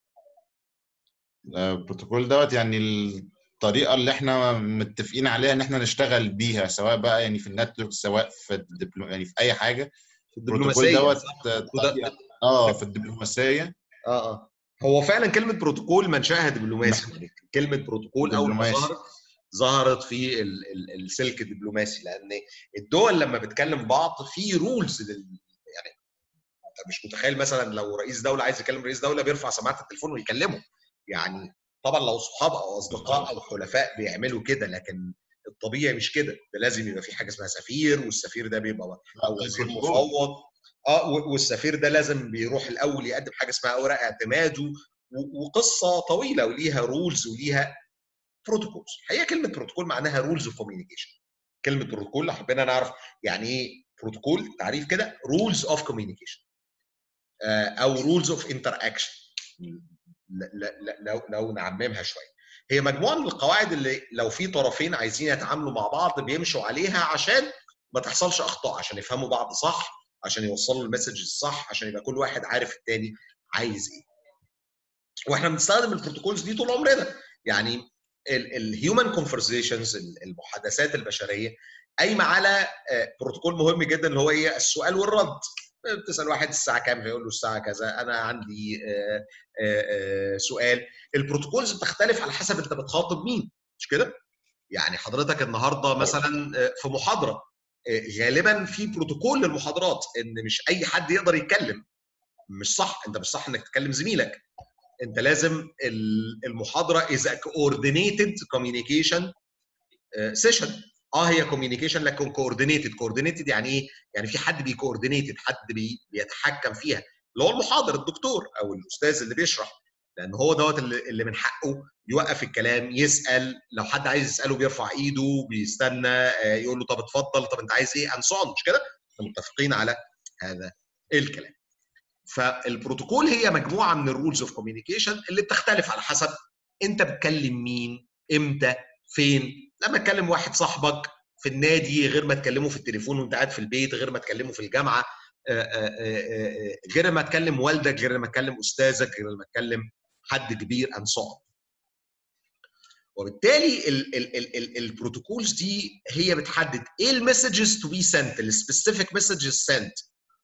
N: البروتوكول دوت يعني الطريقه اللي احنا متفقين عليها ان احنا نشتغل بيها، سواء بقى يعني في النتورك سواء في يعني في اي حاجه.
A: الدبلوماسيه
N: دوت في الدبلوماسيه.
A: هو فعلا كلمه بروتوكول منشأها دبلوماسي. كلمه بروتوكول اول ما ظهرت في السلك الدبلوماسي، لان الدول لما بتكلم بعض في رولز يعني انت مش متخيل مثلا لو رئيس دوله عايز يكلم رئيس دوله بيرفع سماعه التليفون ويكلمه. يعني طبعا لو صحاب او اصدقاء او حلفاء بيعملوا كده، لكن الطبيعي مش كده. ده لازم يبقى في حاجه اسمها سفير، والسفير ده بيبقى وزير مفوض. والسفير ده لازم بيروح الاول يقدم حاجه اسمها اوراق اعتماده، وقصه طويله وليها رولز وليها بروتوكولز. هي كلمه بروتوكول معناها رولز اوف كوميونيكيشن. كلمه بروتوكول لو حبينا نعرف يعني ايه بروتوكول تعريف كده، رولز اوف كوميونيكيشن او رولز اوف انتر اكشن لو نعممها شويه. هي مجموعه من القواعد اللي لو في طرفين عايزين يتعاملوا مع بعض بيمشوا عليها عشان ما تحصلش اخطاء، عشان يفهموا بعض صح، عشان يوصلوا المسج الصح، عشان يبقى كل واحد عارف الثاني عايز ايه. واحنا بنستخدم البروتوكولز دي طول عمرنا. يعني الهيومن كونفرزيشنز، المحادثات البشريه قايمه على بروتوكول مهم جدا اللي هو ايه؟ السؤال والرد. بتسال واحد الساعه كام فيقول له الساعه كذا، انا عندي سؤال. البروتوكولز بتختلف على حسب انت بتخاطب مين، مش كده؟ يعني حضرتك النهارده مثلا في محاضره، غالبا في بروتوكول للمحاضرات ان مش اي حد يقدر يتكلم. مش صح، انت مش صح انك تكلم زميلك. انت لازم المحاضره is a coordinated communication session. هي كوميونيكيشن لكن كوردينيتد يعني ايه؟ يعني في حد بيكوردينيتد، حد بيتحكم فيها، اللي هو المحاضر الدكتور او الاستاذ اللي بيشرح، لان هو دوت اللي من حقه يوقف الكلام، يسال. لو حد عايز يساله بيرفع ايده، بيستنى يقول له طب اتفضل، طب انت عايز ايه، انصون، مش كده؟ متفقين على هذا الكلام. فالبروتوكول هي مجموعه من الرولز اوف كوميونيكيشن اللي بتختلف على حسب انت بتكلم مين، امتى، فين. لما تكلم واحد صاحبك في النادي غير ما تكلمه في التليفون وانت قاعد في البيت، غير ما تكلمه في الجامعه، غير ما تكلم والدك، غير ما تكلم استاذك، غير ما تكلم حد كبير and so on. وبالتالي البروتوكولز دي هي بتحدد ايه المسجز تو بي سنت، السبيسيفيك مسجز سنت،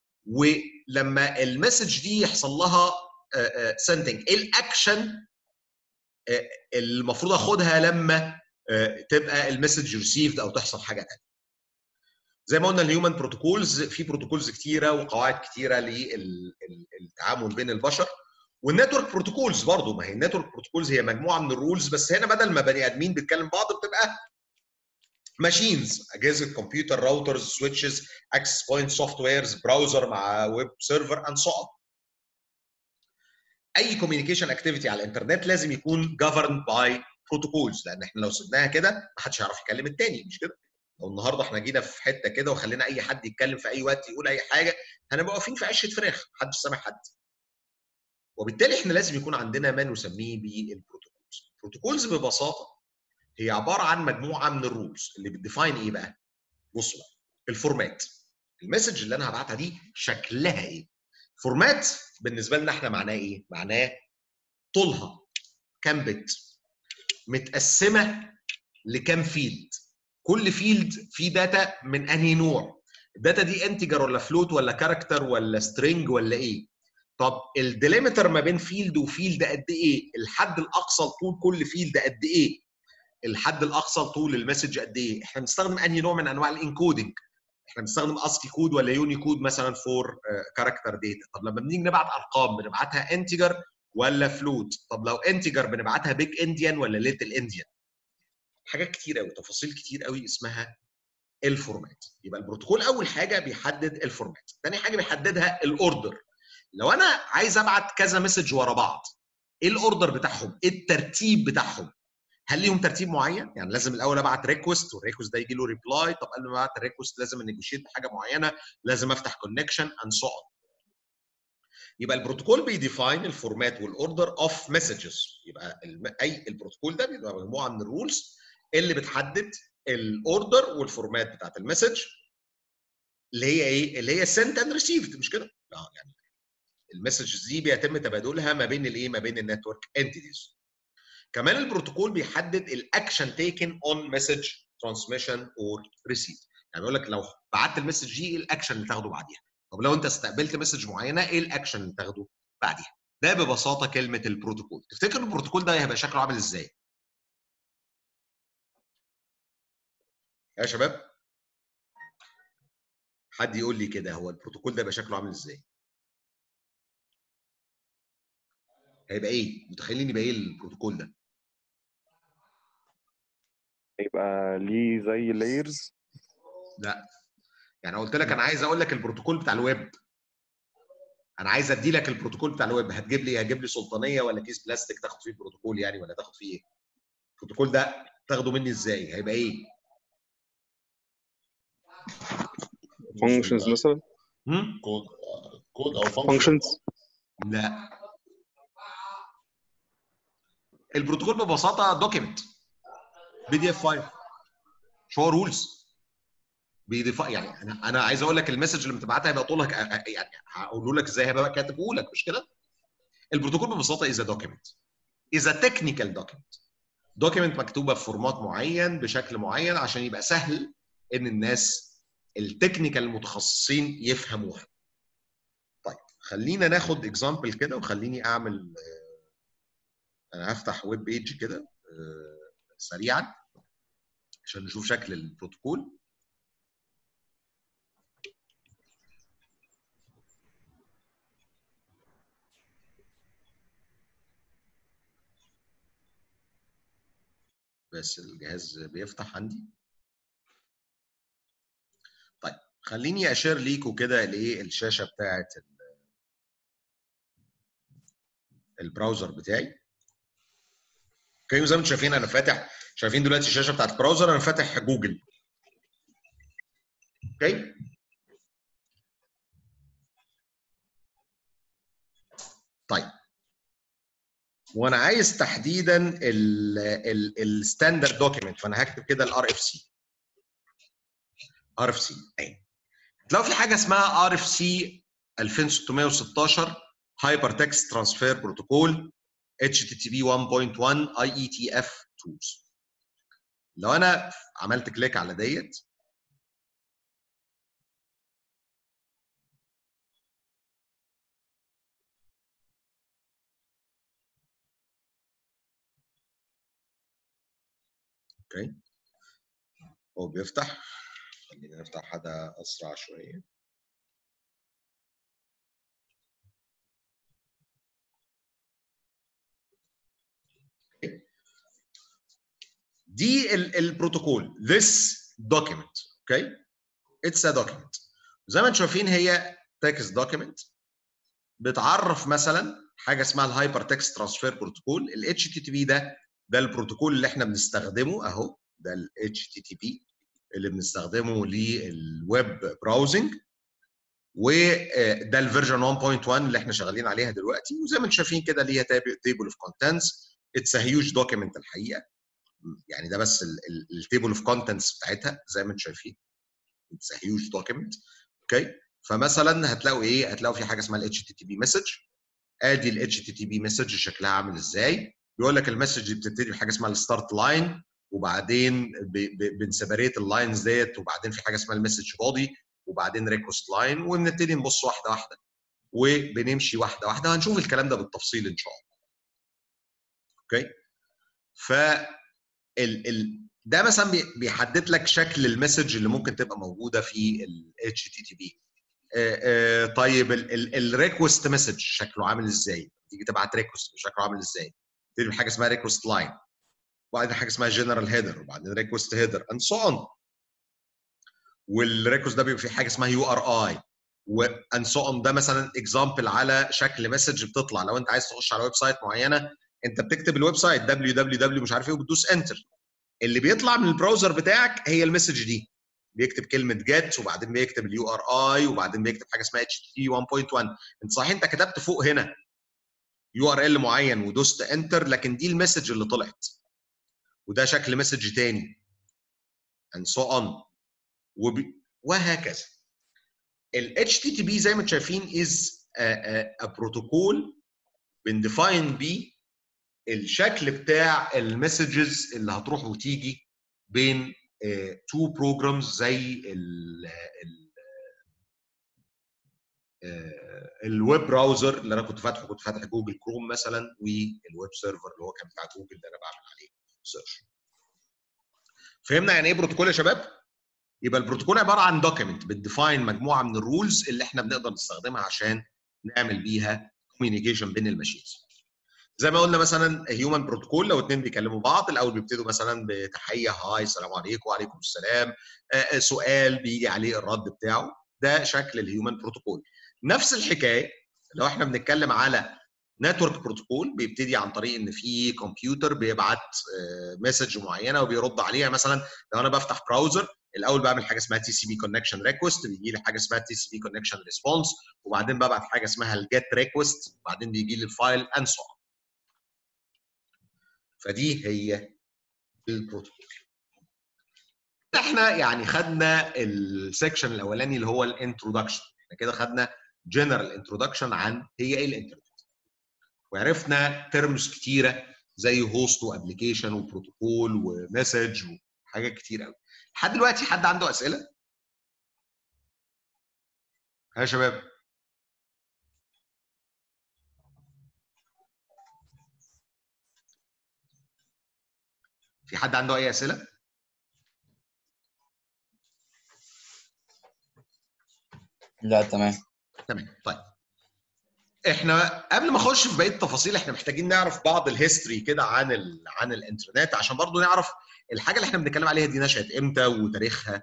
A: ولما المسج دي يحصل لها سنتنج ايه الاكشن المفروض اخدها لما تبقى المسج ريسيفد او تحصل حاجه ثانيه. زي ما قلنا الهيومن بروتوكولز في بروتوكولز كتيره وقواعد كتيره للتعامل بين البشر، والنتورك بروتوكولز برضه. ما هي النتورك بروتوكولز هي مجموعه من الرولز، بس هنا بدل ما بني ادمين بيتكلم بعض بتبقى ماشينز، اجهزه كمبيوتر، راوترز، سويتشز، اكسس بوينت، سوفت ويرز، براوزر مع ويب سيرفر اند سو اون. اي كوميونيكيشن اكتيفيتي على الانترنت لازم يكون governed by protocols، لان احنا لو سيبناها كده ما حدش هيعرف يكلم التاني، مش كده؟ لو النهارده احنا جينا في حته كده وخلينا اي حد يتكلم في اي وقت يقول اي حاجه، هنبقى واقفين في عشه فراخ، محدش سامع حد. وبالتالي احنا لازم يكون عندنا ما نسميه بالبروتوكولز. البروتوكولز ببساطه هي عباره عن مجموعه من الرولز اللي بتديفاين ايه بقى؟ بصوا بقى، الفورمات. المسج اللي انا هبعتها دي شكلها ايه؟ فورمات بالنسبه لنا احنا معناه ايه؟ معناه طولها كام بت، متقسمه لكام فيلد، كل فيلد فيه داتا من انهي نوع، الداتا دي انتجر ولا فلوت ولا كاركتر ولا سترينج ولا ايه. طب الديليمتر ما بين فيلد وفيلد قد ايه، الحد الاقصى لطول كل فيلد قد ايه، الحد الاقصى لطول المسج قد ايه، احنا بنستخدم انهي نوع من انواع الانكودنج، احنا بنستخدم اسكي كود ولا يوني كود مثلا فور كاركتر داتا. طب لما بنيجي نبعت ارقام بنبعتها انتجر ولا فلوت، طب لو انتجر بنبعتها بيج انديان ولا ليتل انديان. حاجات كتير قوي، تفاصيل كتير قوي اسمها الفورمات. يبقى البروتوكول اول حاجه بيحدد الفورمات، ثاني حاجه بيحددها الاوردر. لو انا عايز ابعت كذا مسج ورا بعض، ايه الاوردر بتاعهم، ايه الترتيب بتاعهم، هل ليهم ترتيب معين؟ يعني لازم الاول ابعت ريكوست والريكوست ده يجي له ريبلاي، طب قبل ما ابعت الريكوست لازم انيجوشيت بحاجه معينه، لازم افتح كونكشن اند سو اون. يبقى البروتوكول بيديفاين الفورمات والاوردر اوف مسجز. يبقى اي البروتوكول ده بيبقى مجموعه من الرولز اللي بتحدد الاوردر والفورمات بتاعت المسج اللي هي ايه؟ اللي هي سنت اند ريسيفد، مش كده؟ يعني المسجز دي بيتم تبادلها ما بين الايه؟ ما بين النتورك انتيتيز. كمان البروتوكول بيحدد الاكشن تيكن اون مسج ترانسميشن اور ريسيف. يعني بيقول لك لو بعت المسج دي ايه الاكشن اللي تاخده بعديها؟ طب لو انت استقبلت مسج معينه ايه الاكشن اللي تاخده بعديها؟ ده ببساطه كلمه البروتوكول. تفتكر البروتوكول ده هيبقى شكله عامل ازاي؟ يا شباب حد يقول لي كده، هو البروتوكول ده هيبقى شكله عامل ازاي؟ هيبقى ايه؟ متخيلين يبقى ايه البروتوكول ده؟
M: يبقى ليه زي لايرز؟
A: لا، يعني قلت لك انا عايز اقول لك البروتوكول بتاع الويب، انا عايز ادي لك البروتوكول بتاع الويب، هتجيب لي هتجيب لي سلطانيه ولا كيس بلاستيك تاخد فيه البروتوكول يعني، ولا تاخد فيه ايه؟ البروتوكول ده تاخده مني ازاي؟ هيبقى ايه؟
B: فانكشنز مثلا.
N: كود او
B: فانكشنز.
A: لا، البروتوكول ببساطه دوكيمنت بي دي اف فايل، شو رولز يعني انا عايز اقول لك المسج اللي بتبعتها هيبقى طولها يعني هقول لك ازاي هبقى كاتبه لك، مش كده؟ البروتوكول ببساطه از دوكيمنت، از تكنيكال دوكيمنت، دوكيمنت مكتوبه بفورمات معين بشكل معين عشان يبقى سهل ان الناس التكنيكال المتخصصين يفهموها. طيب خلينا ناخد اكزامبل كده، وخليني اعمل انا هفتح ويب بيج كده سريعا عشان نشوف شكل البروتوكول. بس الجهاز بيفتح عندي. طيب خليني اشير ليكم كده الايه الشاشه بتاعه البراوزر بتاعي. اوكي، وزي ما انتم شايفين انا فاتح، شايفين دلوقتي الشاشه بتاعه البراوزر، انا فاتح جوجل. اوكي، طيب وانا عايز تحديدا الستاندرد دوكيمنت، فانا هكتب كده الار اف سي. ار اف سي اهي، لو في حاجه اسمها ار اف سي 2616 هايبر تكست ترانسفير بروتوكول HTTP 1.1 IETF tools. لو انا عملت كليك على ديت اوكي هو بيفتح، خلينا نفتح حاجه اسرع شويه. دي البروتوكول this document. اوكي it's a document. زي ما انتم شايفين هي text document بتعرف مثلا حاجه اسمها الهايبر تكست ترانسفير بروتوكول. ال HTTP ده البروتوكول اللي احنا بنستخدمه اهو، ده ال HTTP اللي بنستخدمه للويب براوزنج، وده الفيرجن 1.1 اللي احنا شغالين عليها دلوقتي. وزي ما انتم شايفين كده ليها تيبل اوف كونتنتس، اتس ا هيوج دوكيمنت الحقيقه. يعني ده بس التيبل اوف كونتنتس بتاعتها زي ما انتم شايفين. اتس هيوج دوكيمنت. اوكي، فمثلا هتلاقوا ايه؟ هتلاقوا في حاجه اسمها الاتش تي تي بي مسج. ادي الاتش تي تي بي مسج شكلها عامل ازاي. بيقول لك المسج دي بتبتدي بحاجه اسمها الستارت لاين، وبعدين بنسيبريت اللاينز ديت، وبعدين في حاجه اسمها المسج بودي، وبعدين ريكوست لاين، وبنبتدي نبص واحده واحده وبنمشي واحده واحده. هنشوف الكلام ده بالتفصيل ان شاء الله. اوكي، ف ده مثلا بيحدد لك شكل المسج اللي ممكن تبقى موجوده في ال HTTP. طيب الريكوست مسج شكله عامل ازاي؟ تيجي تبعت ريكوست شكله عامل ازاي؟ تبتدي بحاجه اسمها ريكوست لاين، وبعدين حاجه اسمها جنرال هيدر، وبعدين ريكوست هيدر اند سو اون. والريكوست ده بيبقى فيه حاجه اسمها URI واند سو اون. ده مثلا اكزامبل على شكل مسج بتطلع لو انت عايز تخش على ويب سايت معينه، انت بتكتب الويب سايت www مش عارف ايه وبتدوس انتر، اللي بيطلع من البراوزر بتاعك هي المسج دي. بيكتب كلمه جيت، وبعدين بيكتب URI، وبعدين بيكتب حاجه اسمها HTTP 1.1. انت صحيح انت كتبت فوق هنا URL معين ودوست انتر، لكن دي المسج اللي طلعت، وده شكل مسج تاني and so on وهكذا. ال HTTP زي ما انتم شايفين is a protocol بنديفاين بيه الشكل بتاع المسجز اللي هتروح وتيجي بين تو بروجرامز زي الويب براوزر اللي انا كنت فاتح جوجل كروم مثلا، والويب سيرفر اللي هو كان بتاع جوجل اللي انا بعمل عليه سيرش. فهمنا يعني ايه بروتوكول يا شباب؟ يبقى البروتوكول عباره عن دوكيمنت بتديفاين مجموعه من الرولز اللي احنا بنقدر نستخدمها عشان نعمل بيها كوميونيكيشن بين الماشينز. زي ما قلنا مثلا هيومن بروتوكول، لو اتنين بيكلموا بعض الاول بيبتدوا مثلا بتحيه، هاي السلام عليكم وعليكم السلام، سؤال بيجي عليه الرد بتاعه، ده شكل الهيومن بروتوكول. نفس الحكايه لو احنا بنتكلم على نتورك بروتوكول، بيبتدي عن طريق ان في كمبيوتر بيبعت مسج معينه وبيرد عليها. مثلا لو انا بفتح براوزر الاول بعمل حاجه اسمها تي سي بي كونكشن ريكوست، بيجي لي حاجه اسمها تي سي بي كونكشن ريسبونس، وبعدين ببعت حاجه اسمها الجيت ريكوست، وبعدين بيجي لي الفايل اند سو. فدي هي البروتوكول. احنا يعني خدنا السكشن الاولاني اللي هو الانترودكشن، احنا كده خدنا جنرال انترودكشن عن هي ايه الانترنت، وعرفنا ترمز كتيره زي هوست وابلكيشن وبروتوكول ومسج وحاجات كتير قوي. لحد دلوقتي حد عنده اسئله؟ ها يا شباب؟ في حد عنده اي اسئله؟
I: لا تمام.
A: تمام. طيب احنا قبل ما اخش في بقيه التفاصيل احنا محتاجين نعرف بعض الهيستوري كده عن الانترنت، عشان برضو نعرف الحاجه اللي احنا بنتكلم عليها دي نشأت امتى وتاريخها.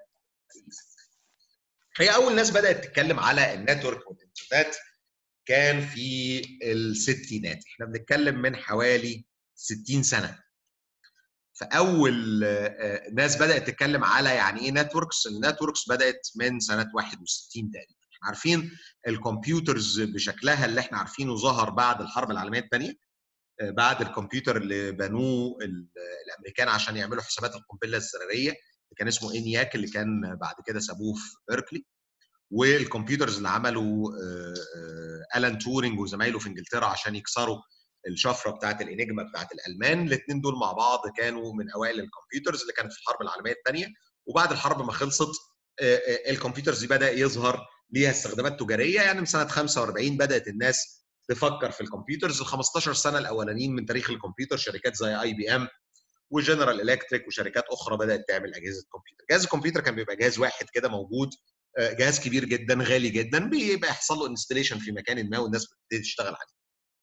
A: هي اول ناس بدات تتكلم على النتورك والانترنت كان في الستينات، احنا بنتكلم من حوالي 60 سنه. فاول ناس بدات تتكلم على يعني ايه نتوركس. النتوركس بدات من سنه 61 تقريبا. عارفين الكمبيوترز بشكلها اللي احنا عارفينه ظهر بعد الحرب العالميه الثانيه، بعد الكمبيوتر اللي بنوه الامريكان عشان يعملوا حسابات القنبله الذريه اللي كان اسمه انياك، اللي كان بعد كده سابوه في بيركلي، والكمبيوترز اللي عملوا ألان تورينج وزمايله في انجلترا عشان يكسروا الشفره بتاعه الانجما بتاعه الالمان. الاثنين دول مع بعض كانوا من اوائل الكمبيوترز اللي كانت في الحرب العالميه الثانيه. وبعد الحرب ما خلصت الكمبيوترز دي بدا يظهر ليها استخدامات تجاريه، يعني من سنه 45 بدات الناس تفكر في الكمبيوترز. ال 15 سنه الاولانيين من تاريخ الكمبيوتر شركات زي IBM وجنرال الكتريك وشركات اخرى بدات تعمل اجهزه كمبيوتر. جهاز الكمبيوتر كان بيبقى جهاز واحد كده موجود، جهاز كبير جدا غالي جدا، بيبقى يحصل له انستليشن في مكان ما والناس بتبتدي تشتغل عليه.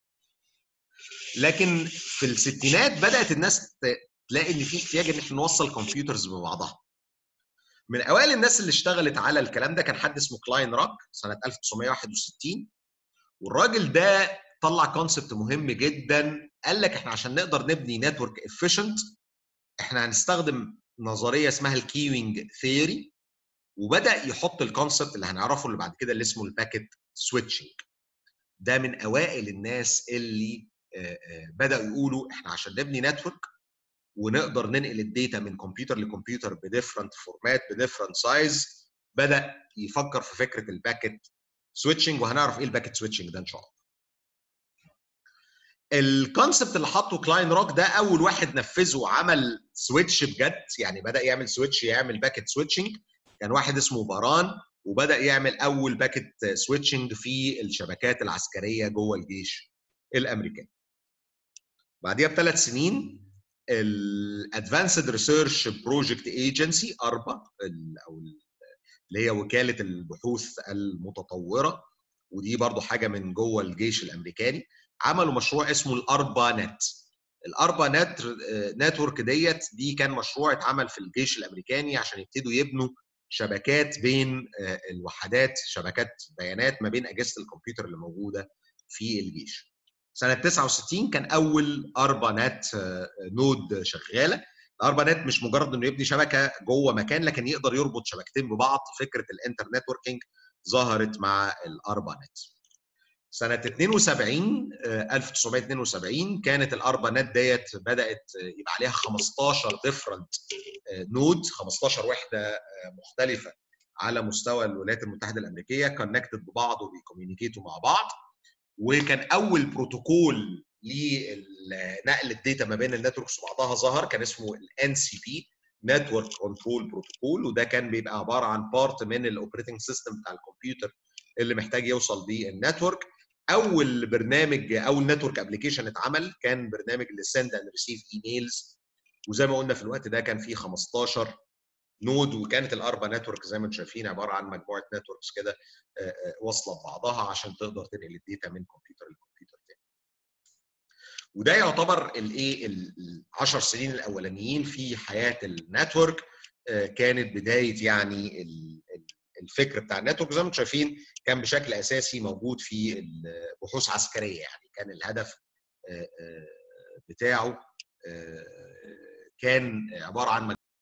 A: لكن في الستينات بدات الناس تلاقي ان في احتياج ان احنا نوصل كمبيوترز ببعضها. من اوائل الناس اللي اشتغلت على الكلام ده كان حد اسمه كلاين راك سنه 1961. والراجل ده طلع كونسبت مهم جدا، قال لك احنا عشان نقدر نبني نتورك افيشنت احنا هنستخدم نظريه اسمها الكيوينج ثيوري، وبدا يحط الكونسبت اللي هنعرفه اللي بعد كده اللي اسمه الباكيت سويتشنج. ده من اوائل الناس اللي بداوا يقولوا احنا عشان نبني نتورك ونقدر ننقل الداتا من كمبيوتر لكمبيوتر بديفرنت فورمات بديفرنت سايز، بدا يفكر في فكره الباكيت سويتشنج، وهنعرف ايه الباكيت سويتشنج ده ان شاء الله. الكونسبت اللي حطه كلاين روك ده اول واحد نفذه وعمل سويتش بجد، يعني بدا يعمل سويتش، يعمل باكيت سويتشنج، كان واحد اسمه باران، وبدا يعمل اول باكيت سويتشنج في الشبكات العسكريه جوه الجيش الامريكاني. بعديها ب3 سنين الادفانسد ريسيرش بروجكت ايجنسي اربا، او اللي هي وكاله البحوث المتطوره، ودي برضو حاجه من جوه الجيش الامريكاني، عملوا مشروع اسمه الاربا نت. الاربا نت نتورك دي كان مشروع اتعمل في الجيش الامريكاني عشان يبتدوا يبنوا شبكات بين الوحدات، شبكات بيانات ما بين اجهزه الكمبيوتر اللي موجوده في الجيش. سنه 69 كان اول اربا نت نود شغاله. الاربا نت مش مجرد انه يبني شبكه جوه مكان، لكن يقدر يربط شبكتين ببعض. فكره الانتر نتوركينج ظهرت مع الاربا نت. سنه 1972 كانت الاربا نت ديت بدات يبقى عليها 15 ديفرنت نود، 15 وحده مختلفه على مستوى الولايات المتحده الامريكيه، كونكتد ببعض وبيكوميونيكيتوا مع بعض. وكان اول بروتوكول لنقل الداتا ما بين النتوركس وبعضها ظهر، كان اسمه الان سي بي، نتورك كنترول بروتوكول، وده كان بيبقى عباره عن بارت من الاوبريتنج سيستم بتاع الكمبيوتر اللي محتاج يوصل بيه النتورك. اول برنامج، اول نتورك ابلكيشن اتعمل كان برنامج لسند اند ريسيف ايميلز، وزي ما قلنا في الوقت ده كان فيه 15 نود، وكانت الاربا نتورك زي ما انتم شايفين عباره عن مجموعه نتوركس كده واصله ببعضها عشان تقدر تنقل الداتا من كمبيوتر لكمبيوتر تاني. وده يعتبر الايه ال10 سنين الاولانيين في حياه النتورك، كانت بدايه يعني الفكر بتاع النتورك. زي ما انتم شايفين كان بشكل اساسي موجود في البحوث عسكريه، يعني كان الهدف بتاعه كان عباره عن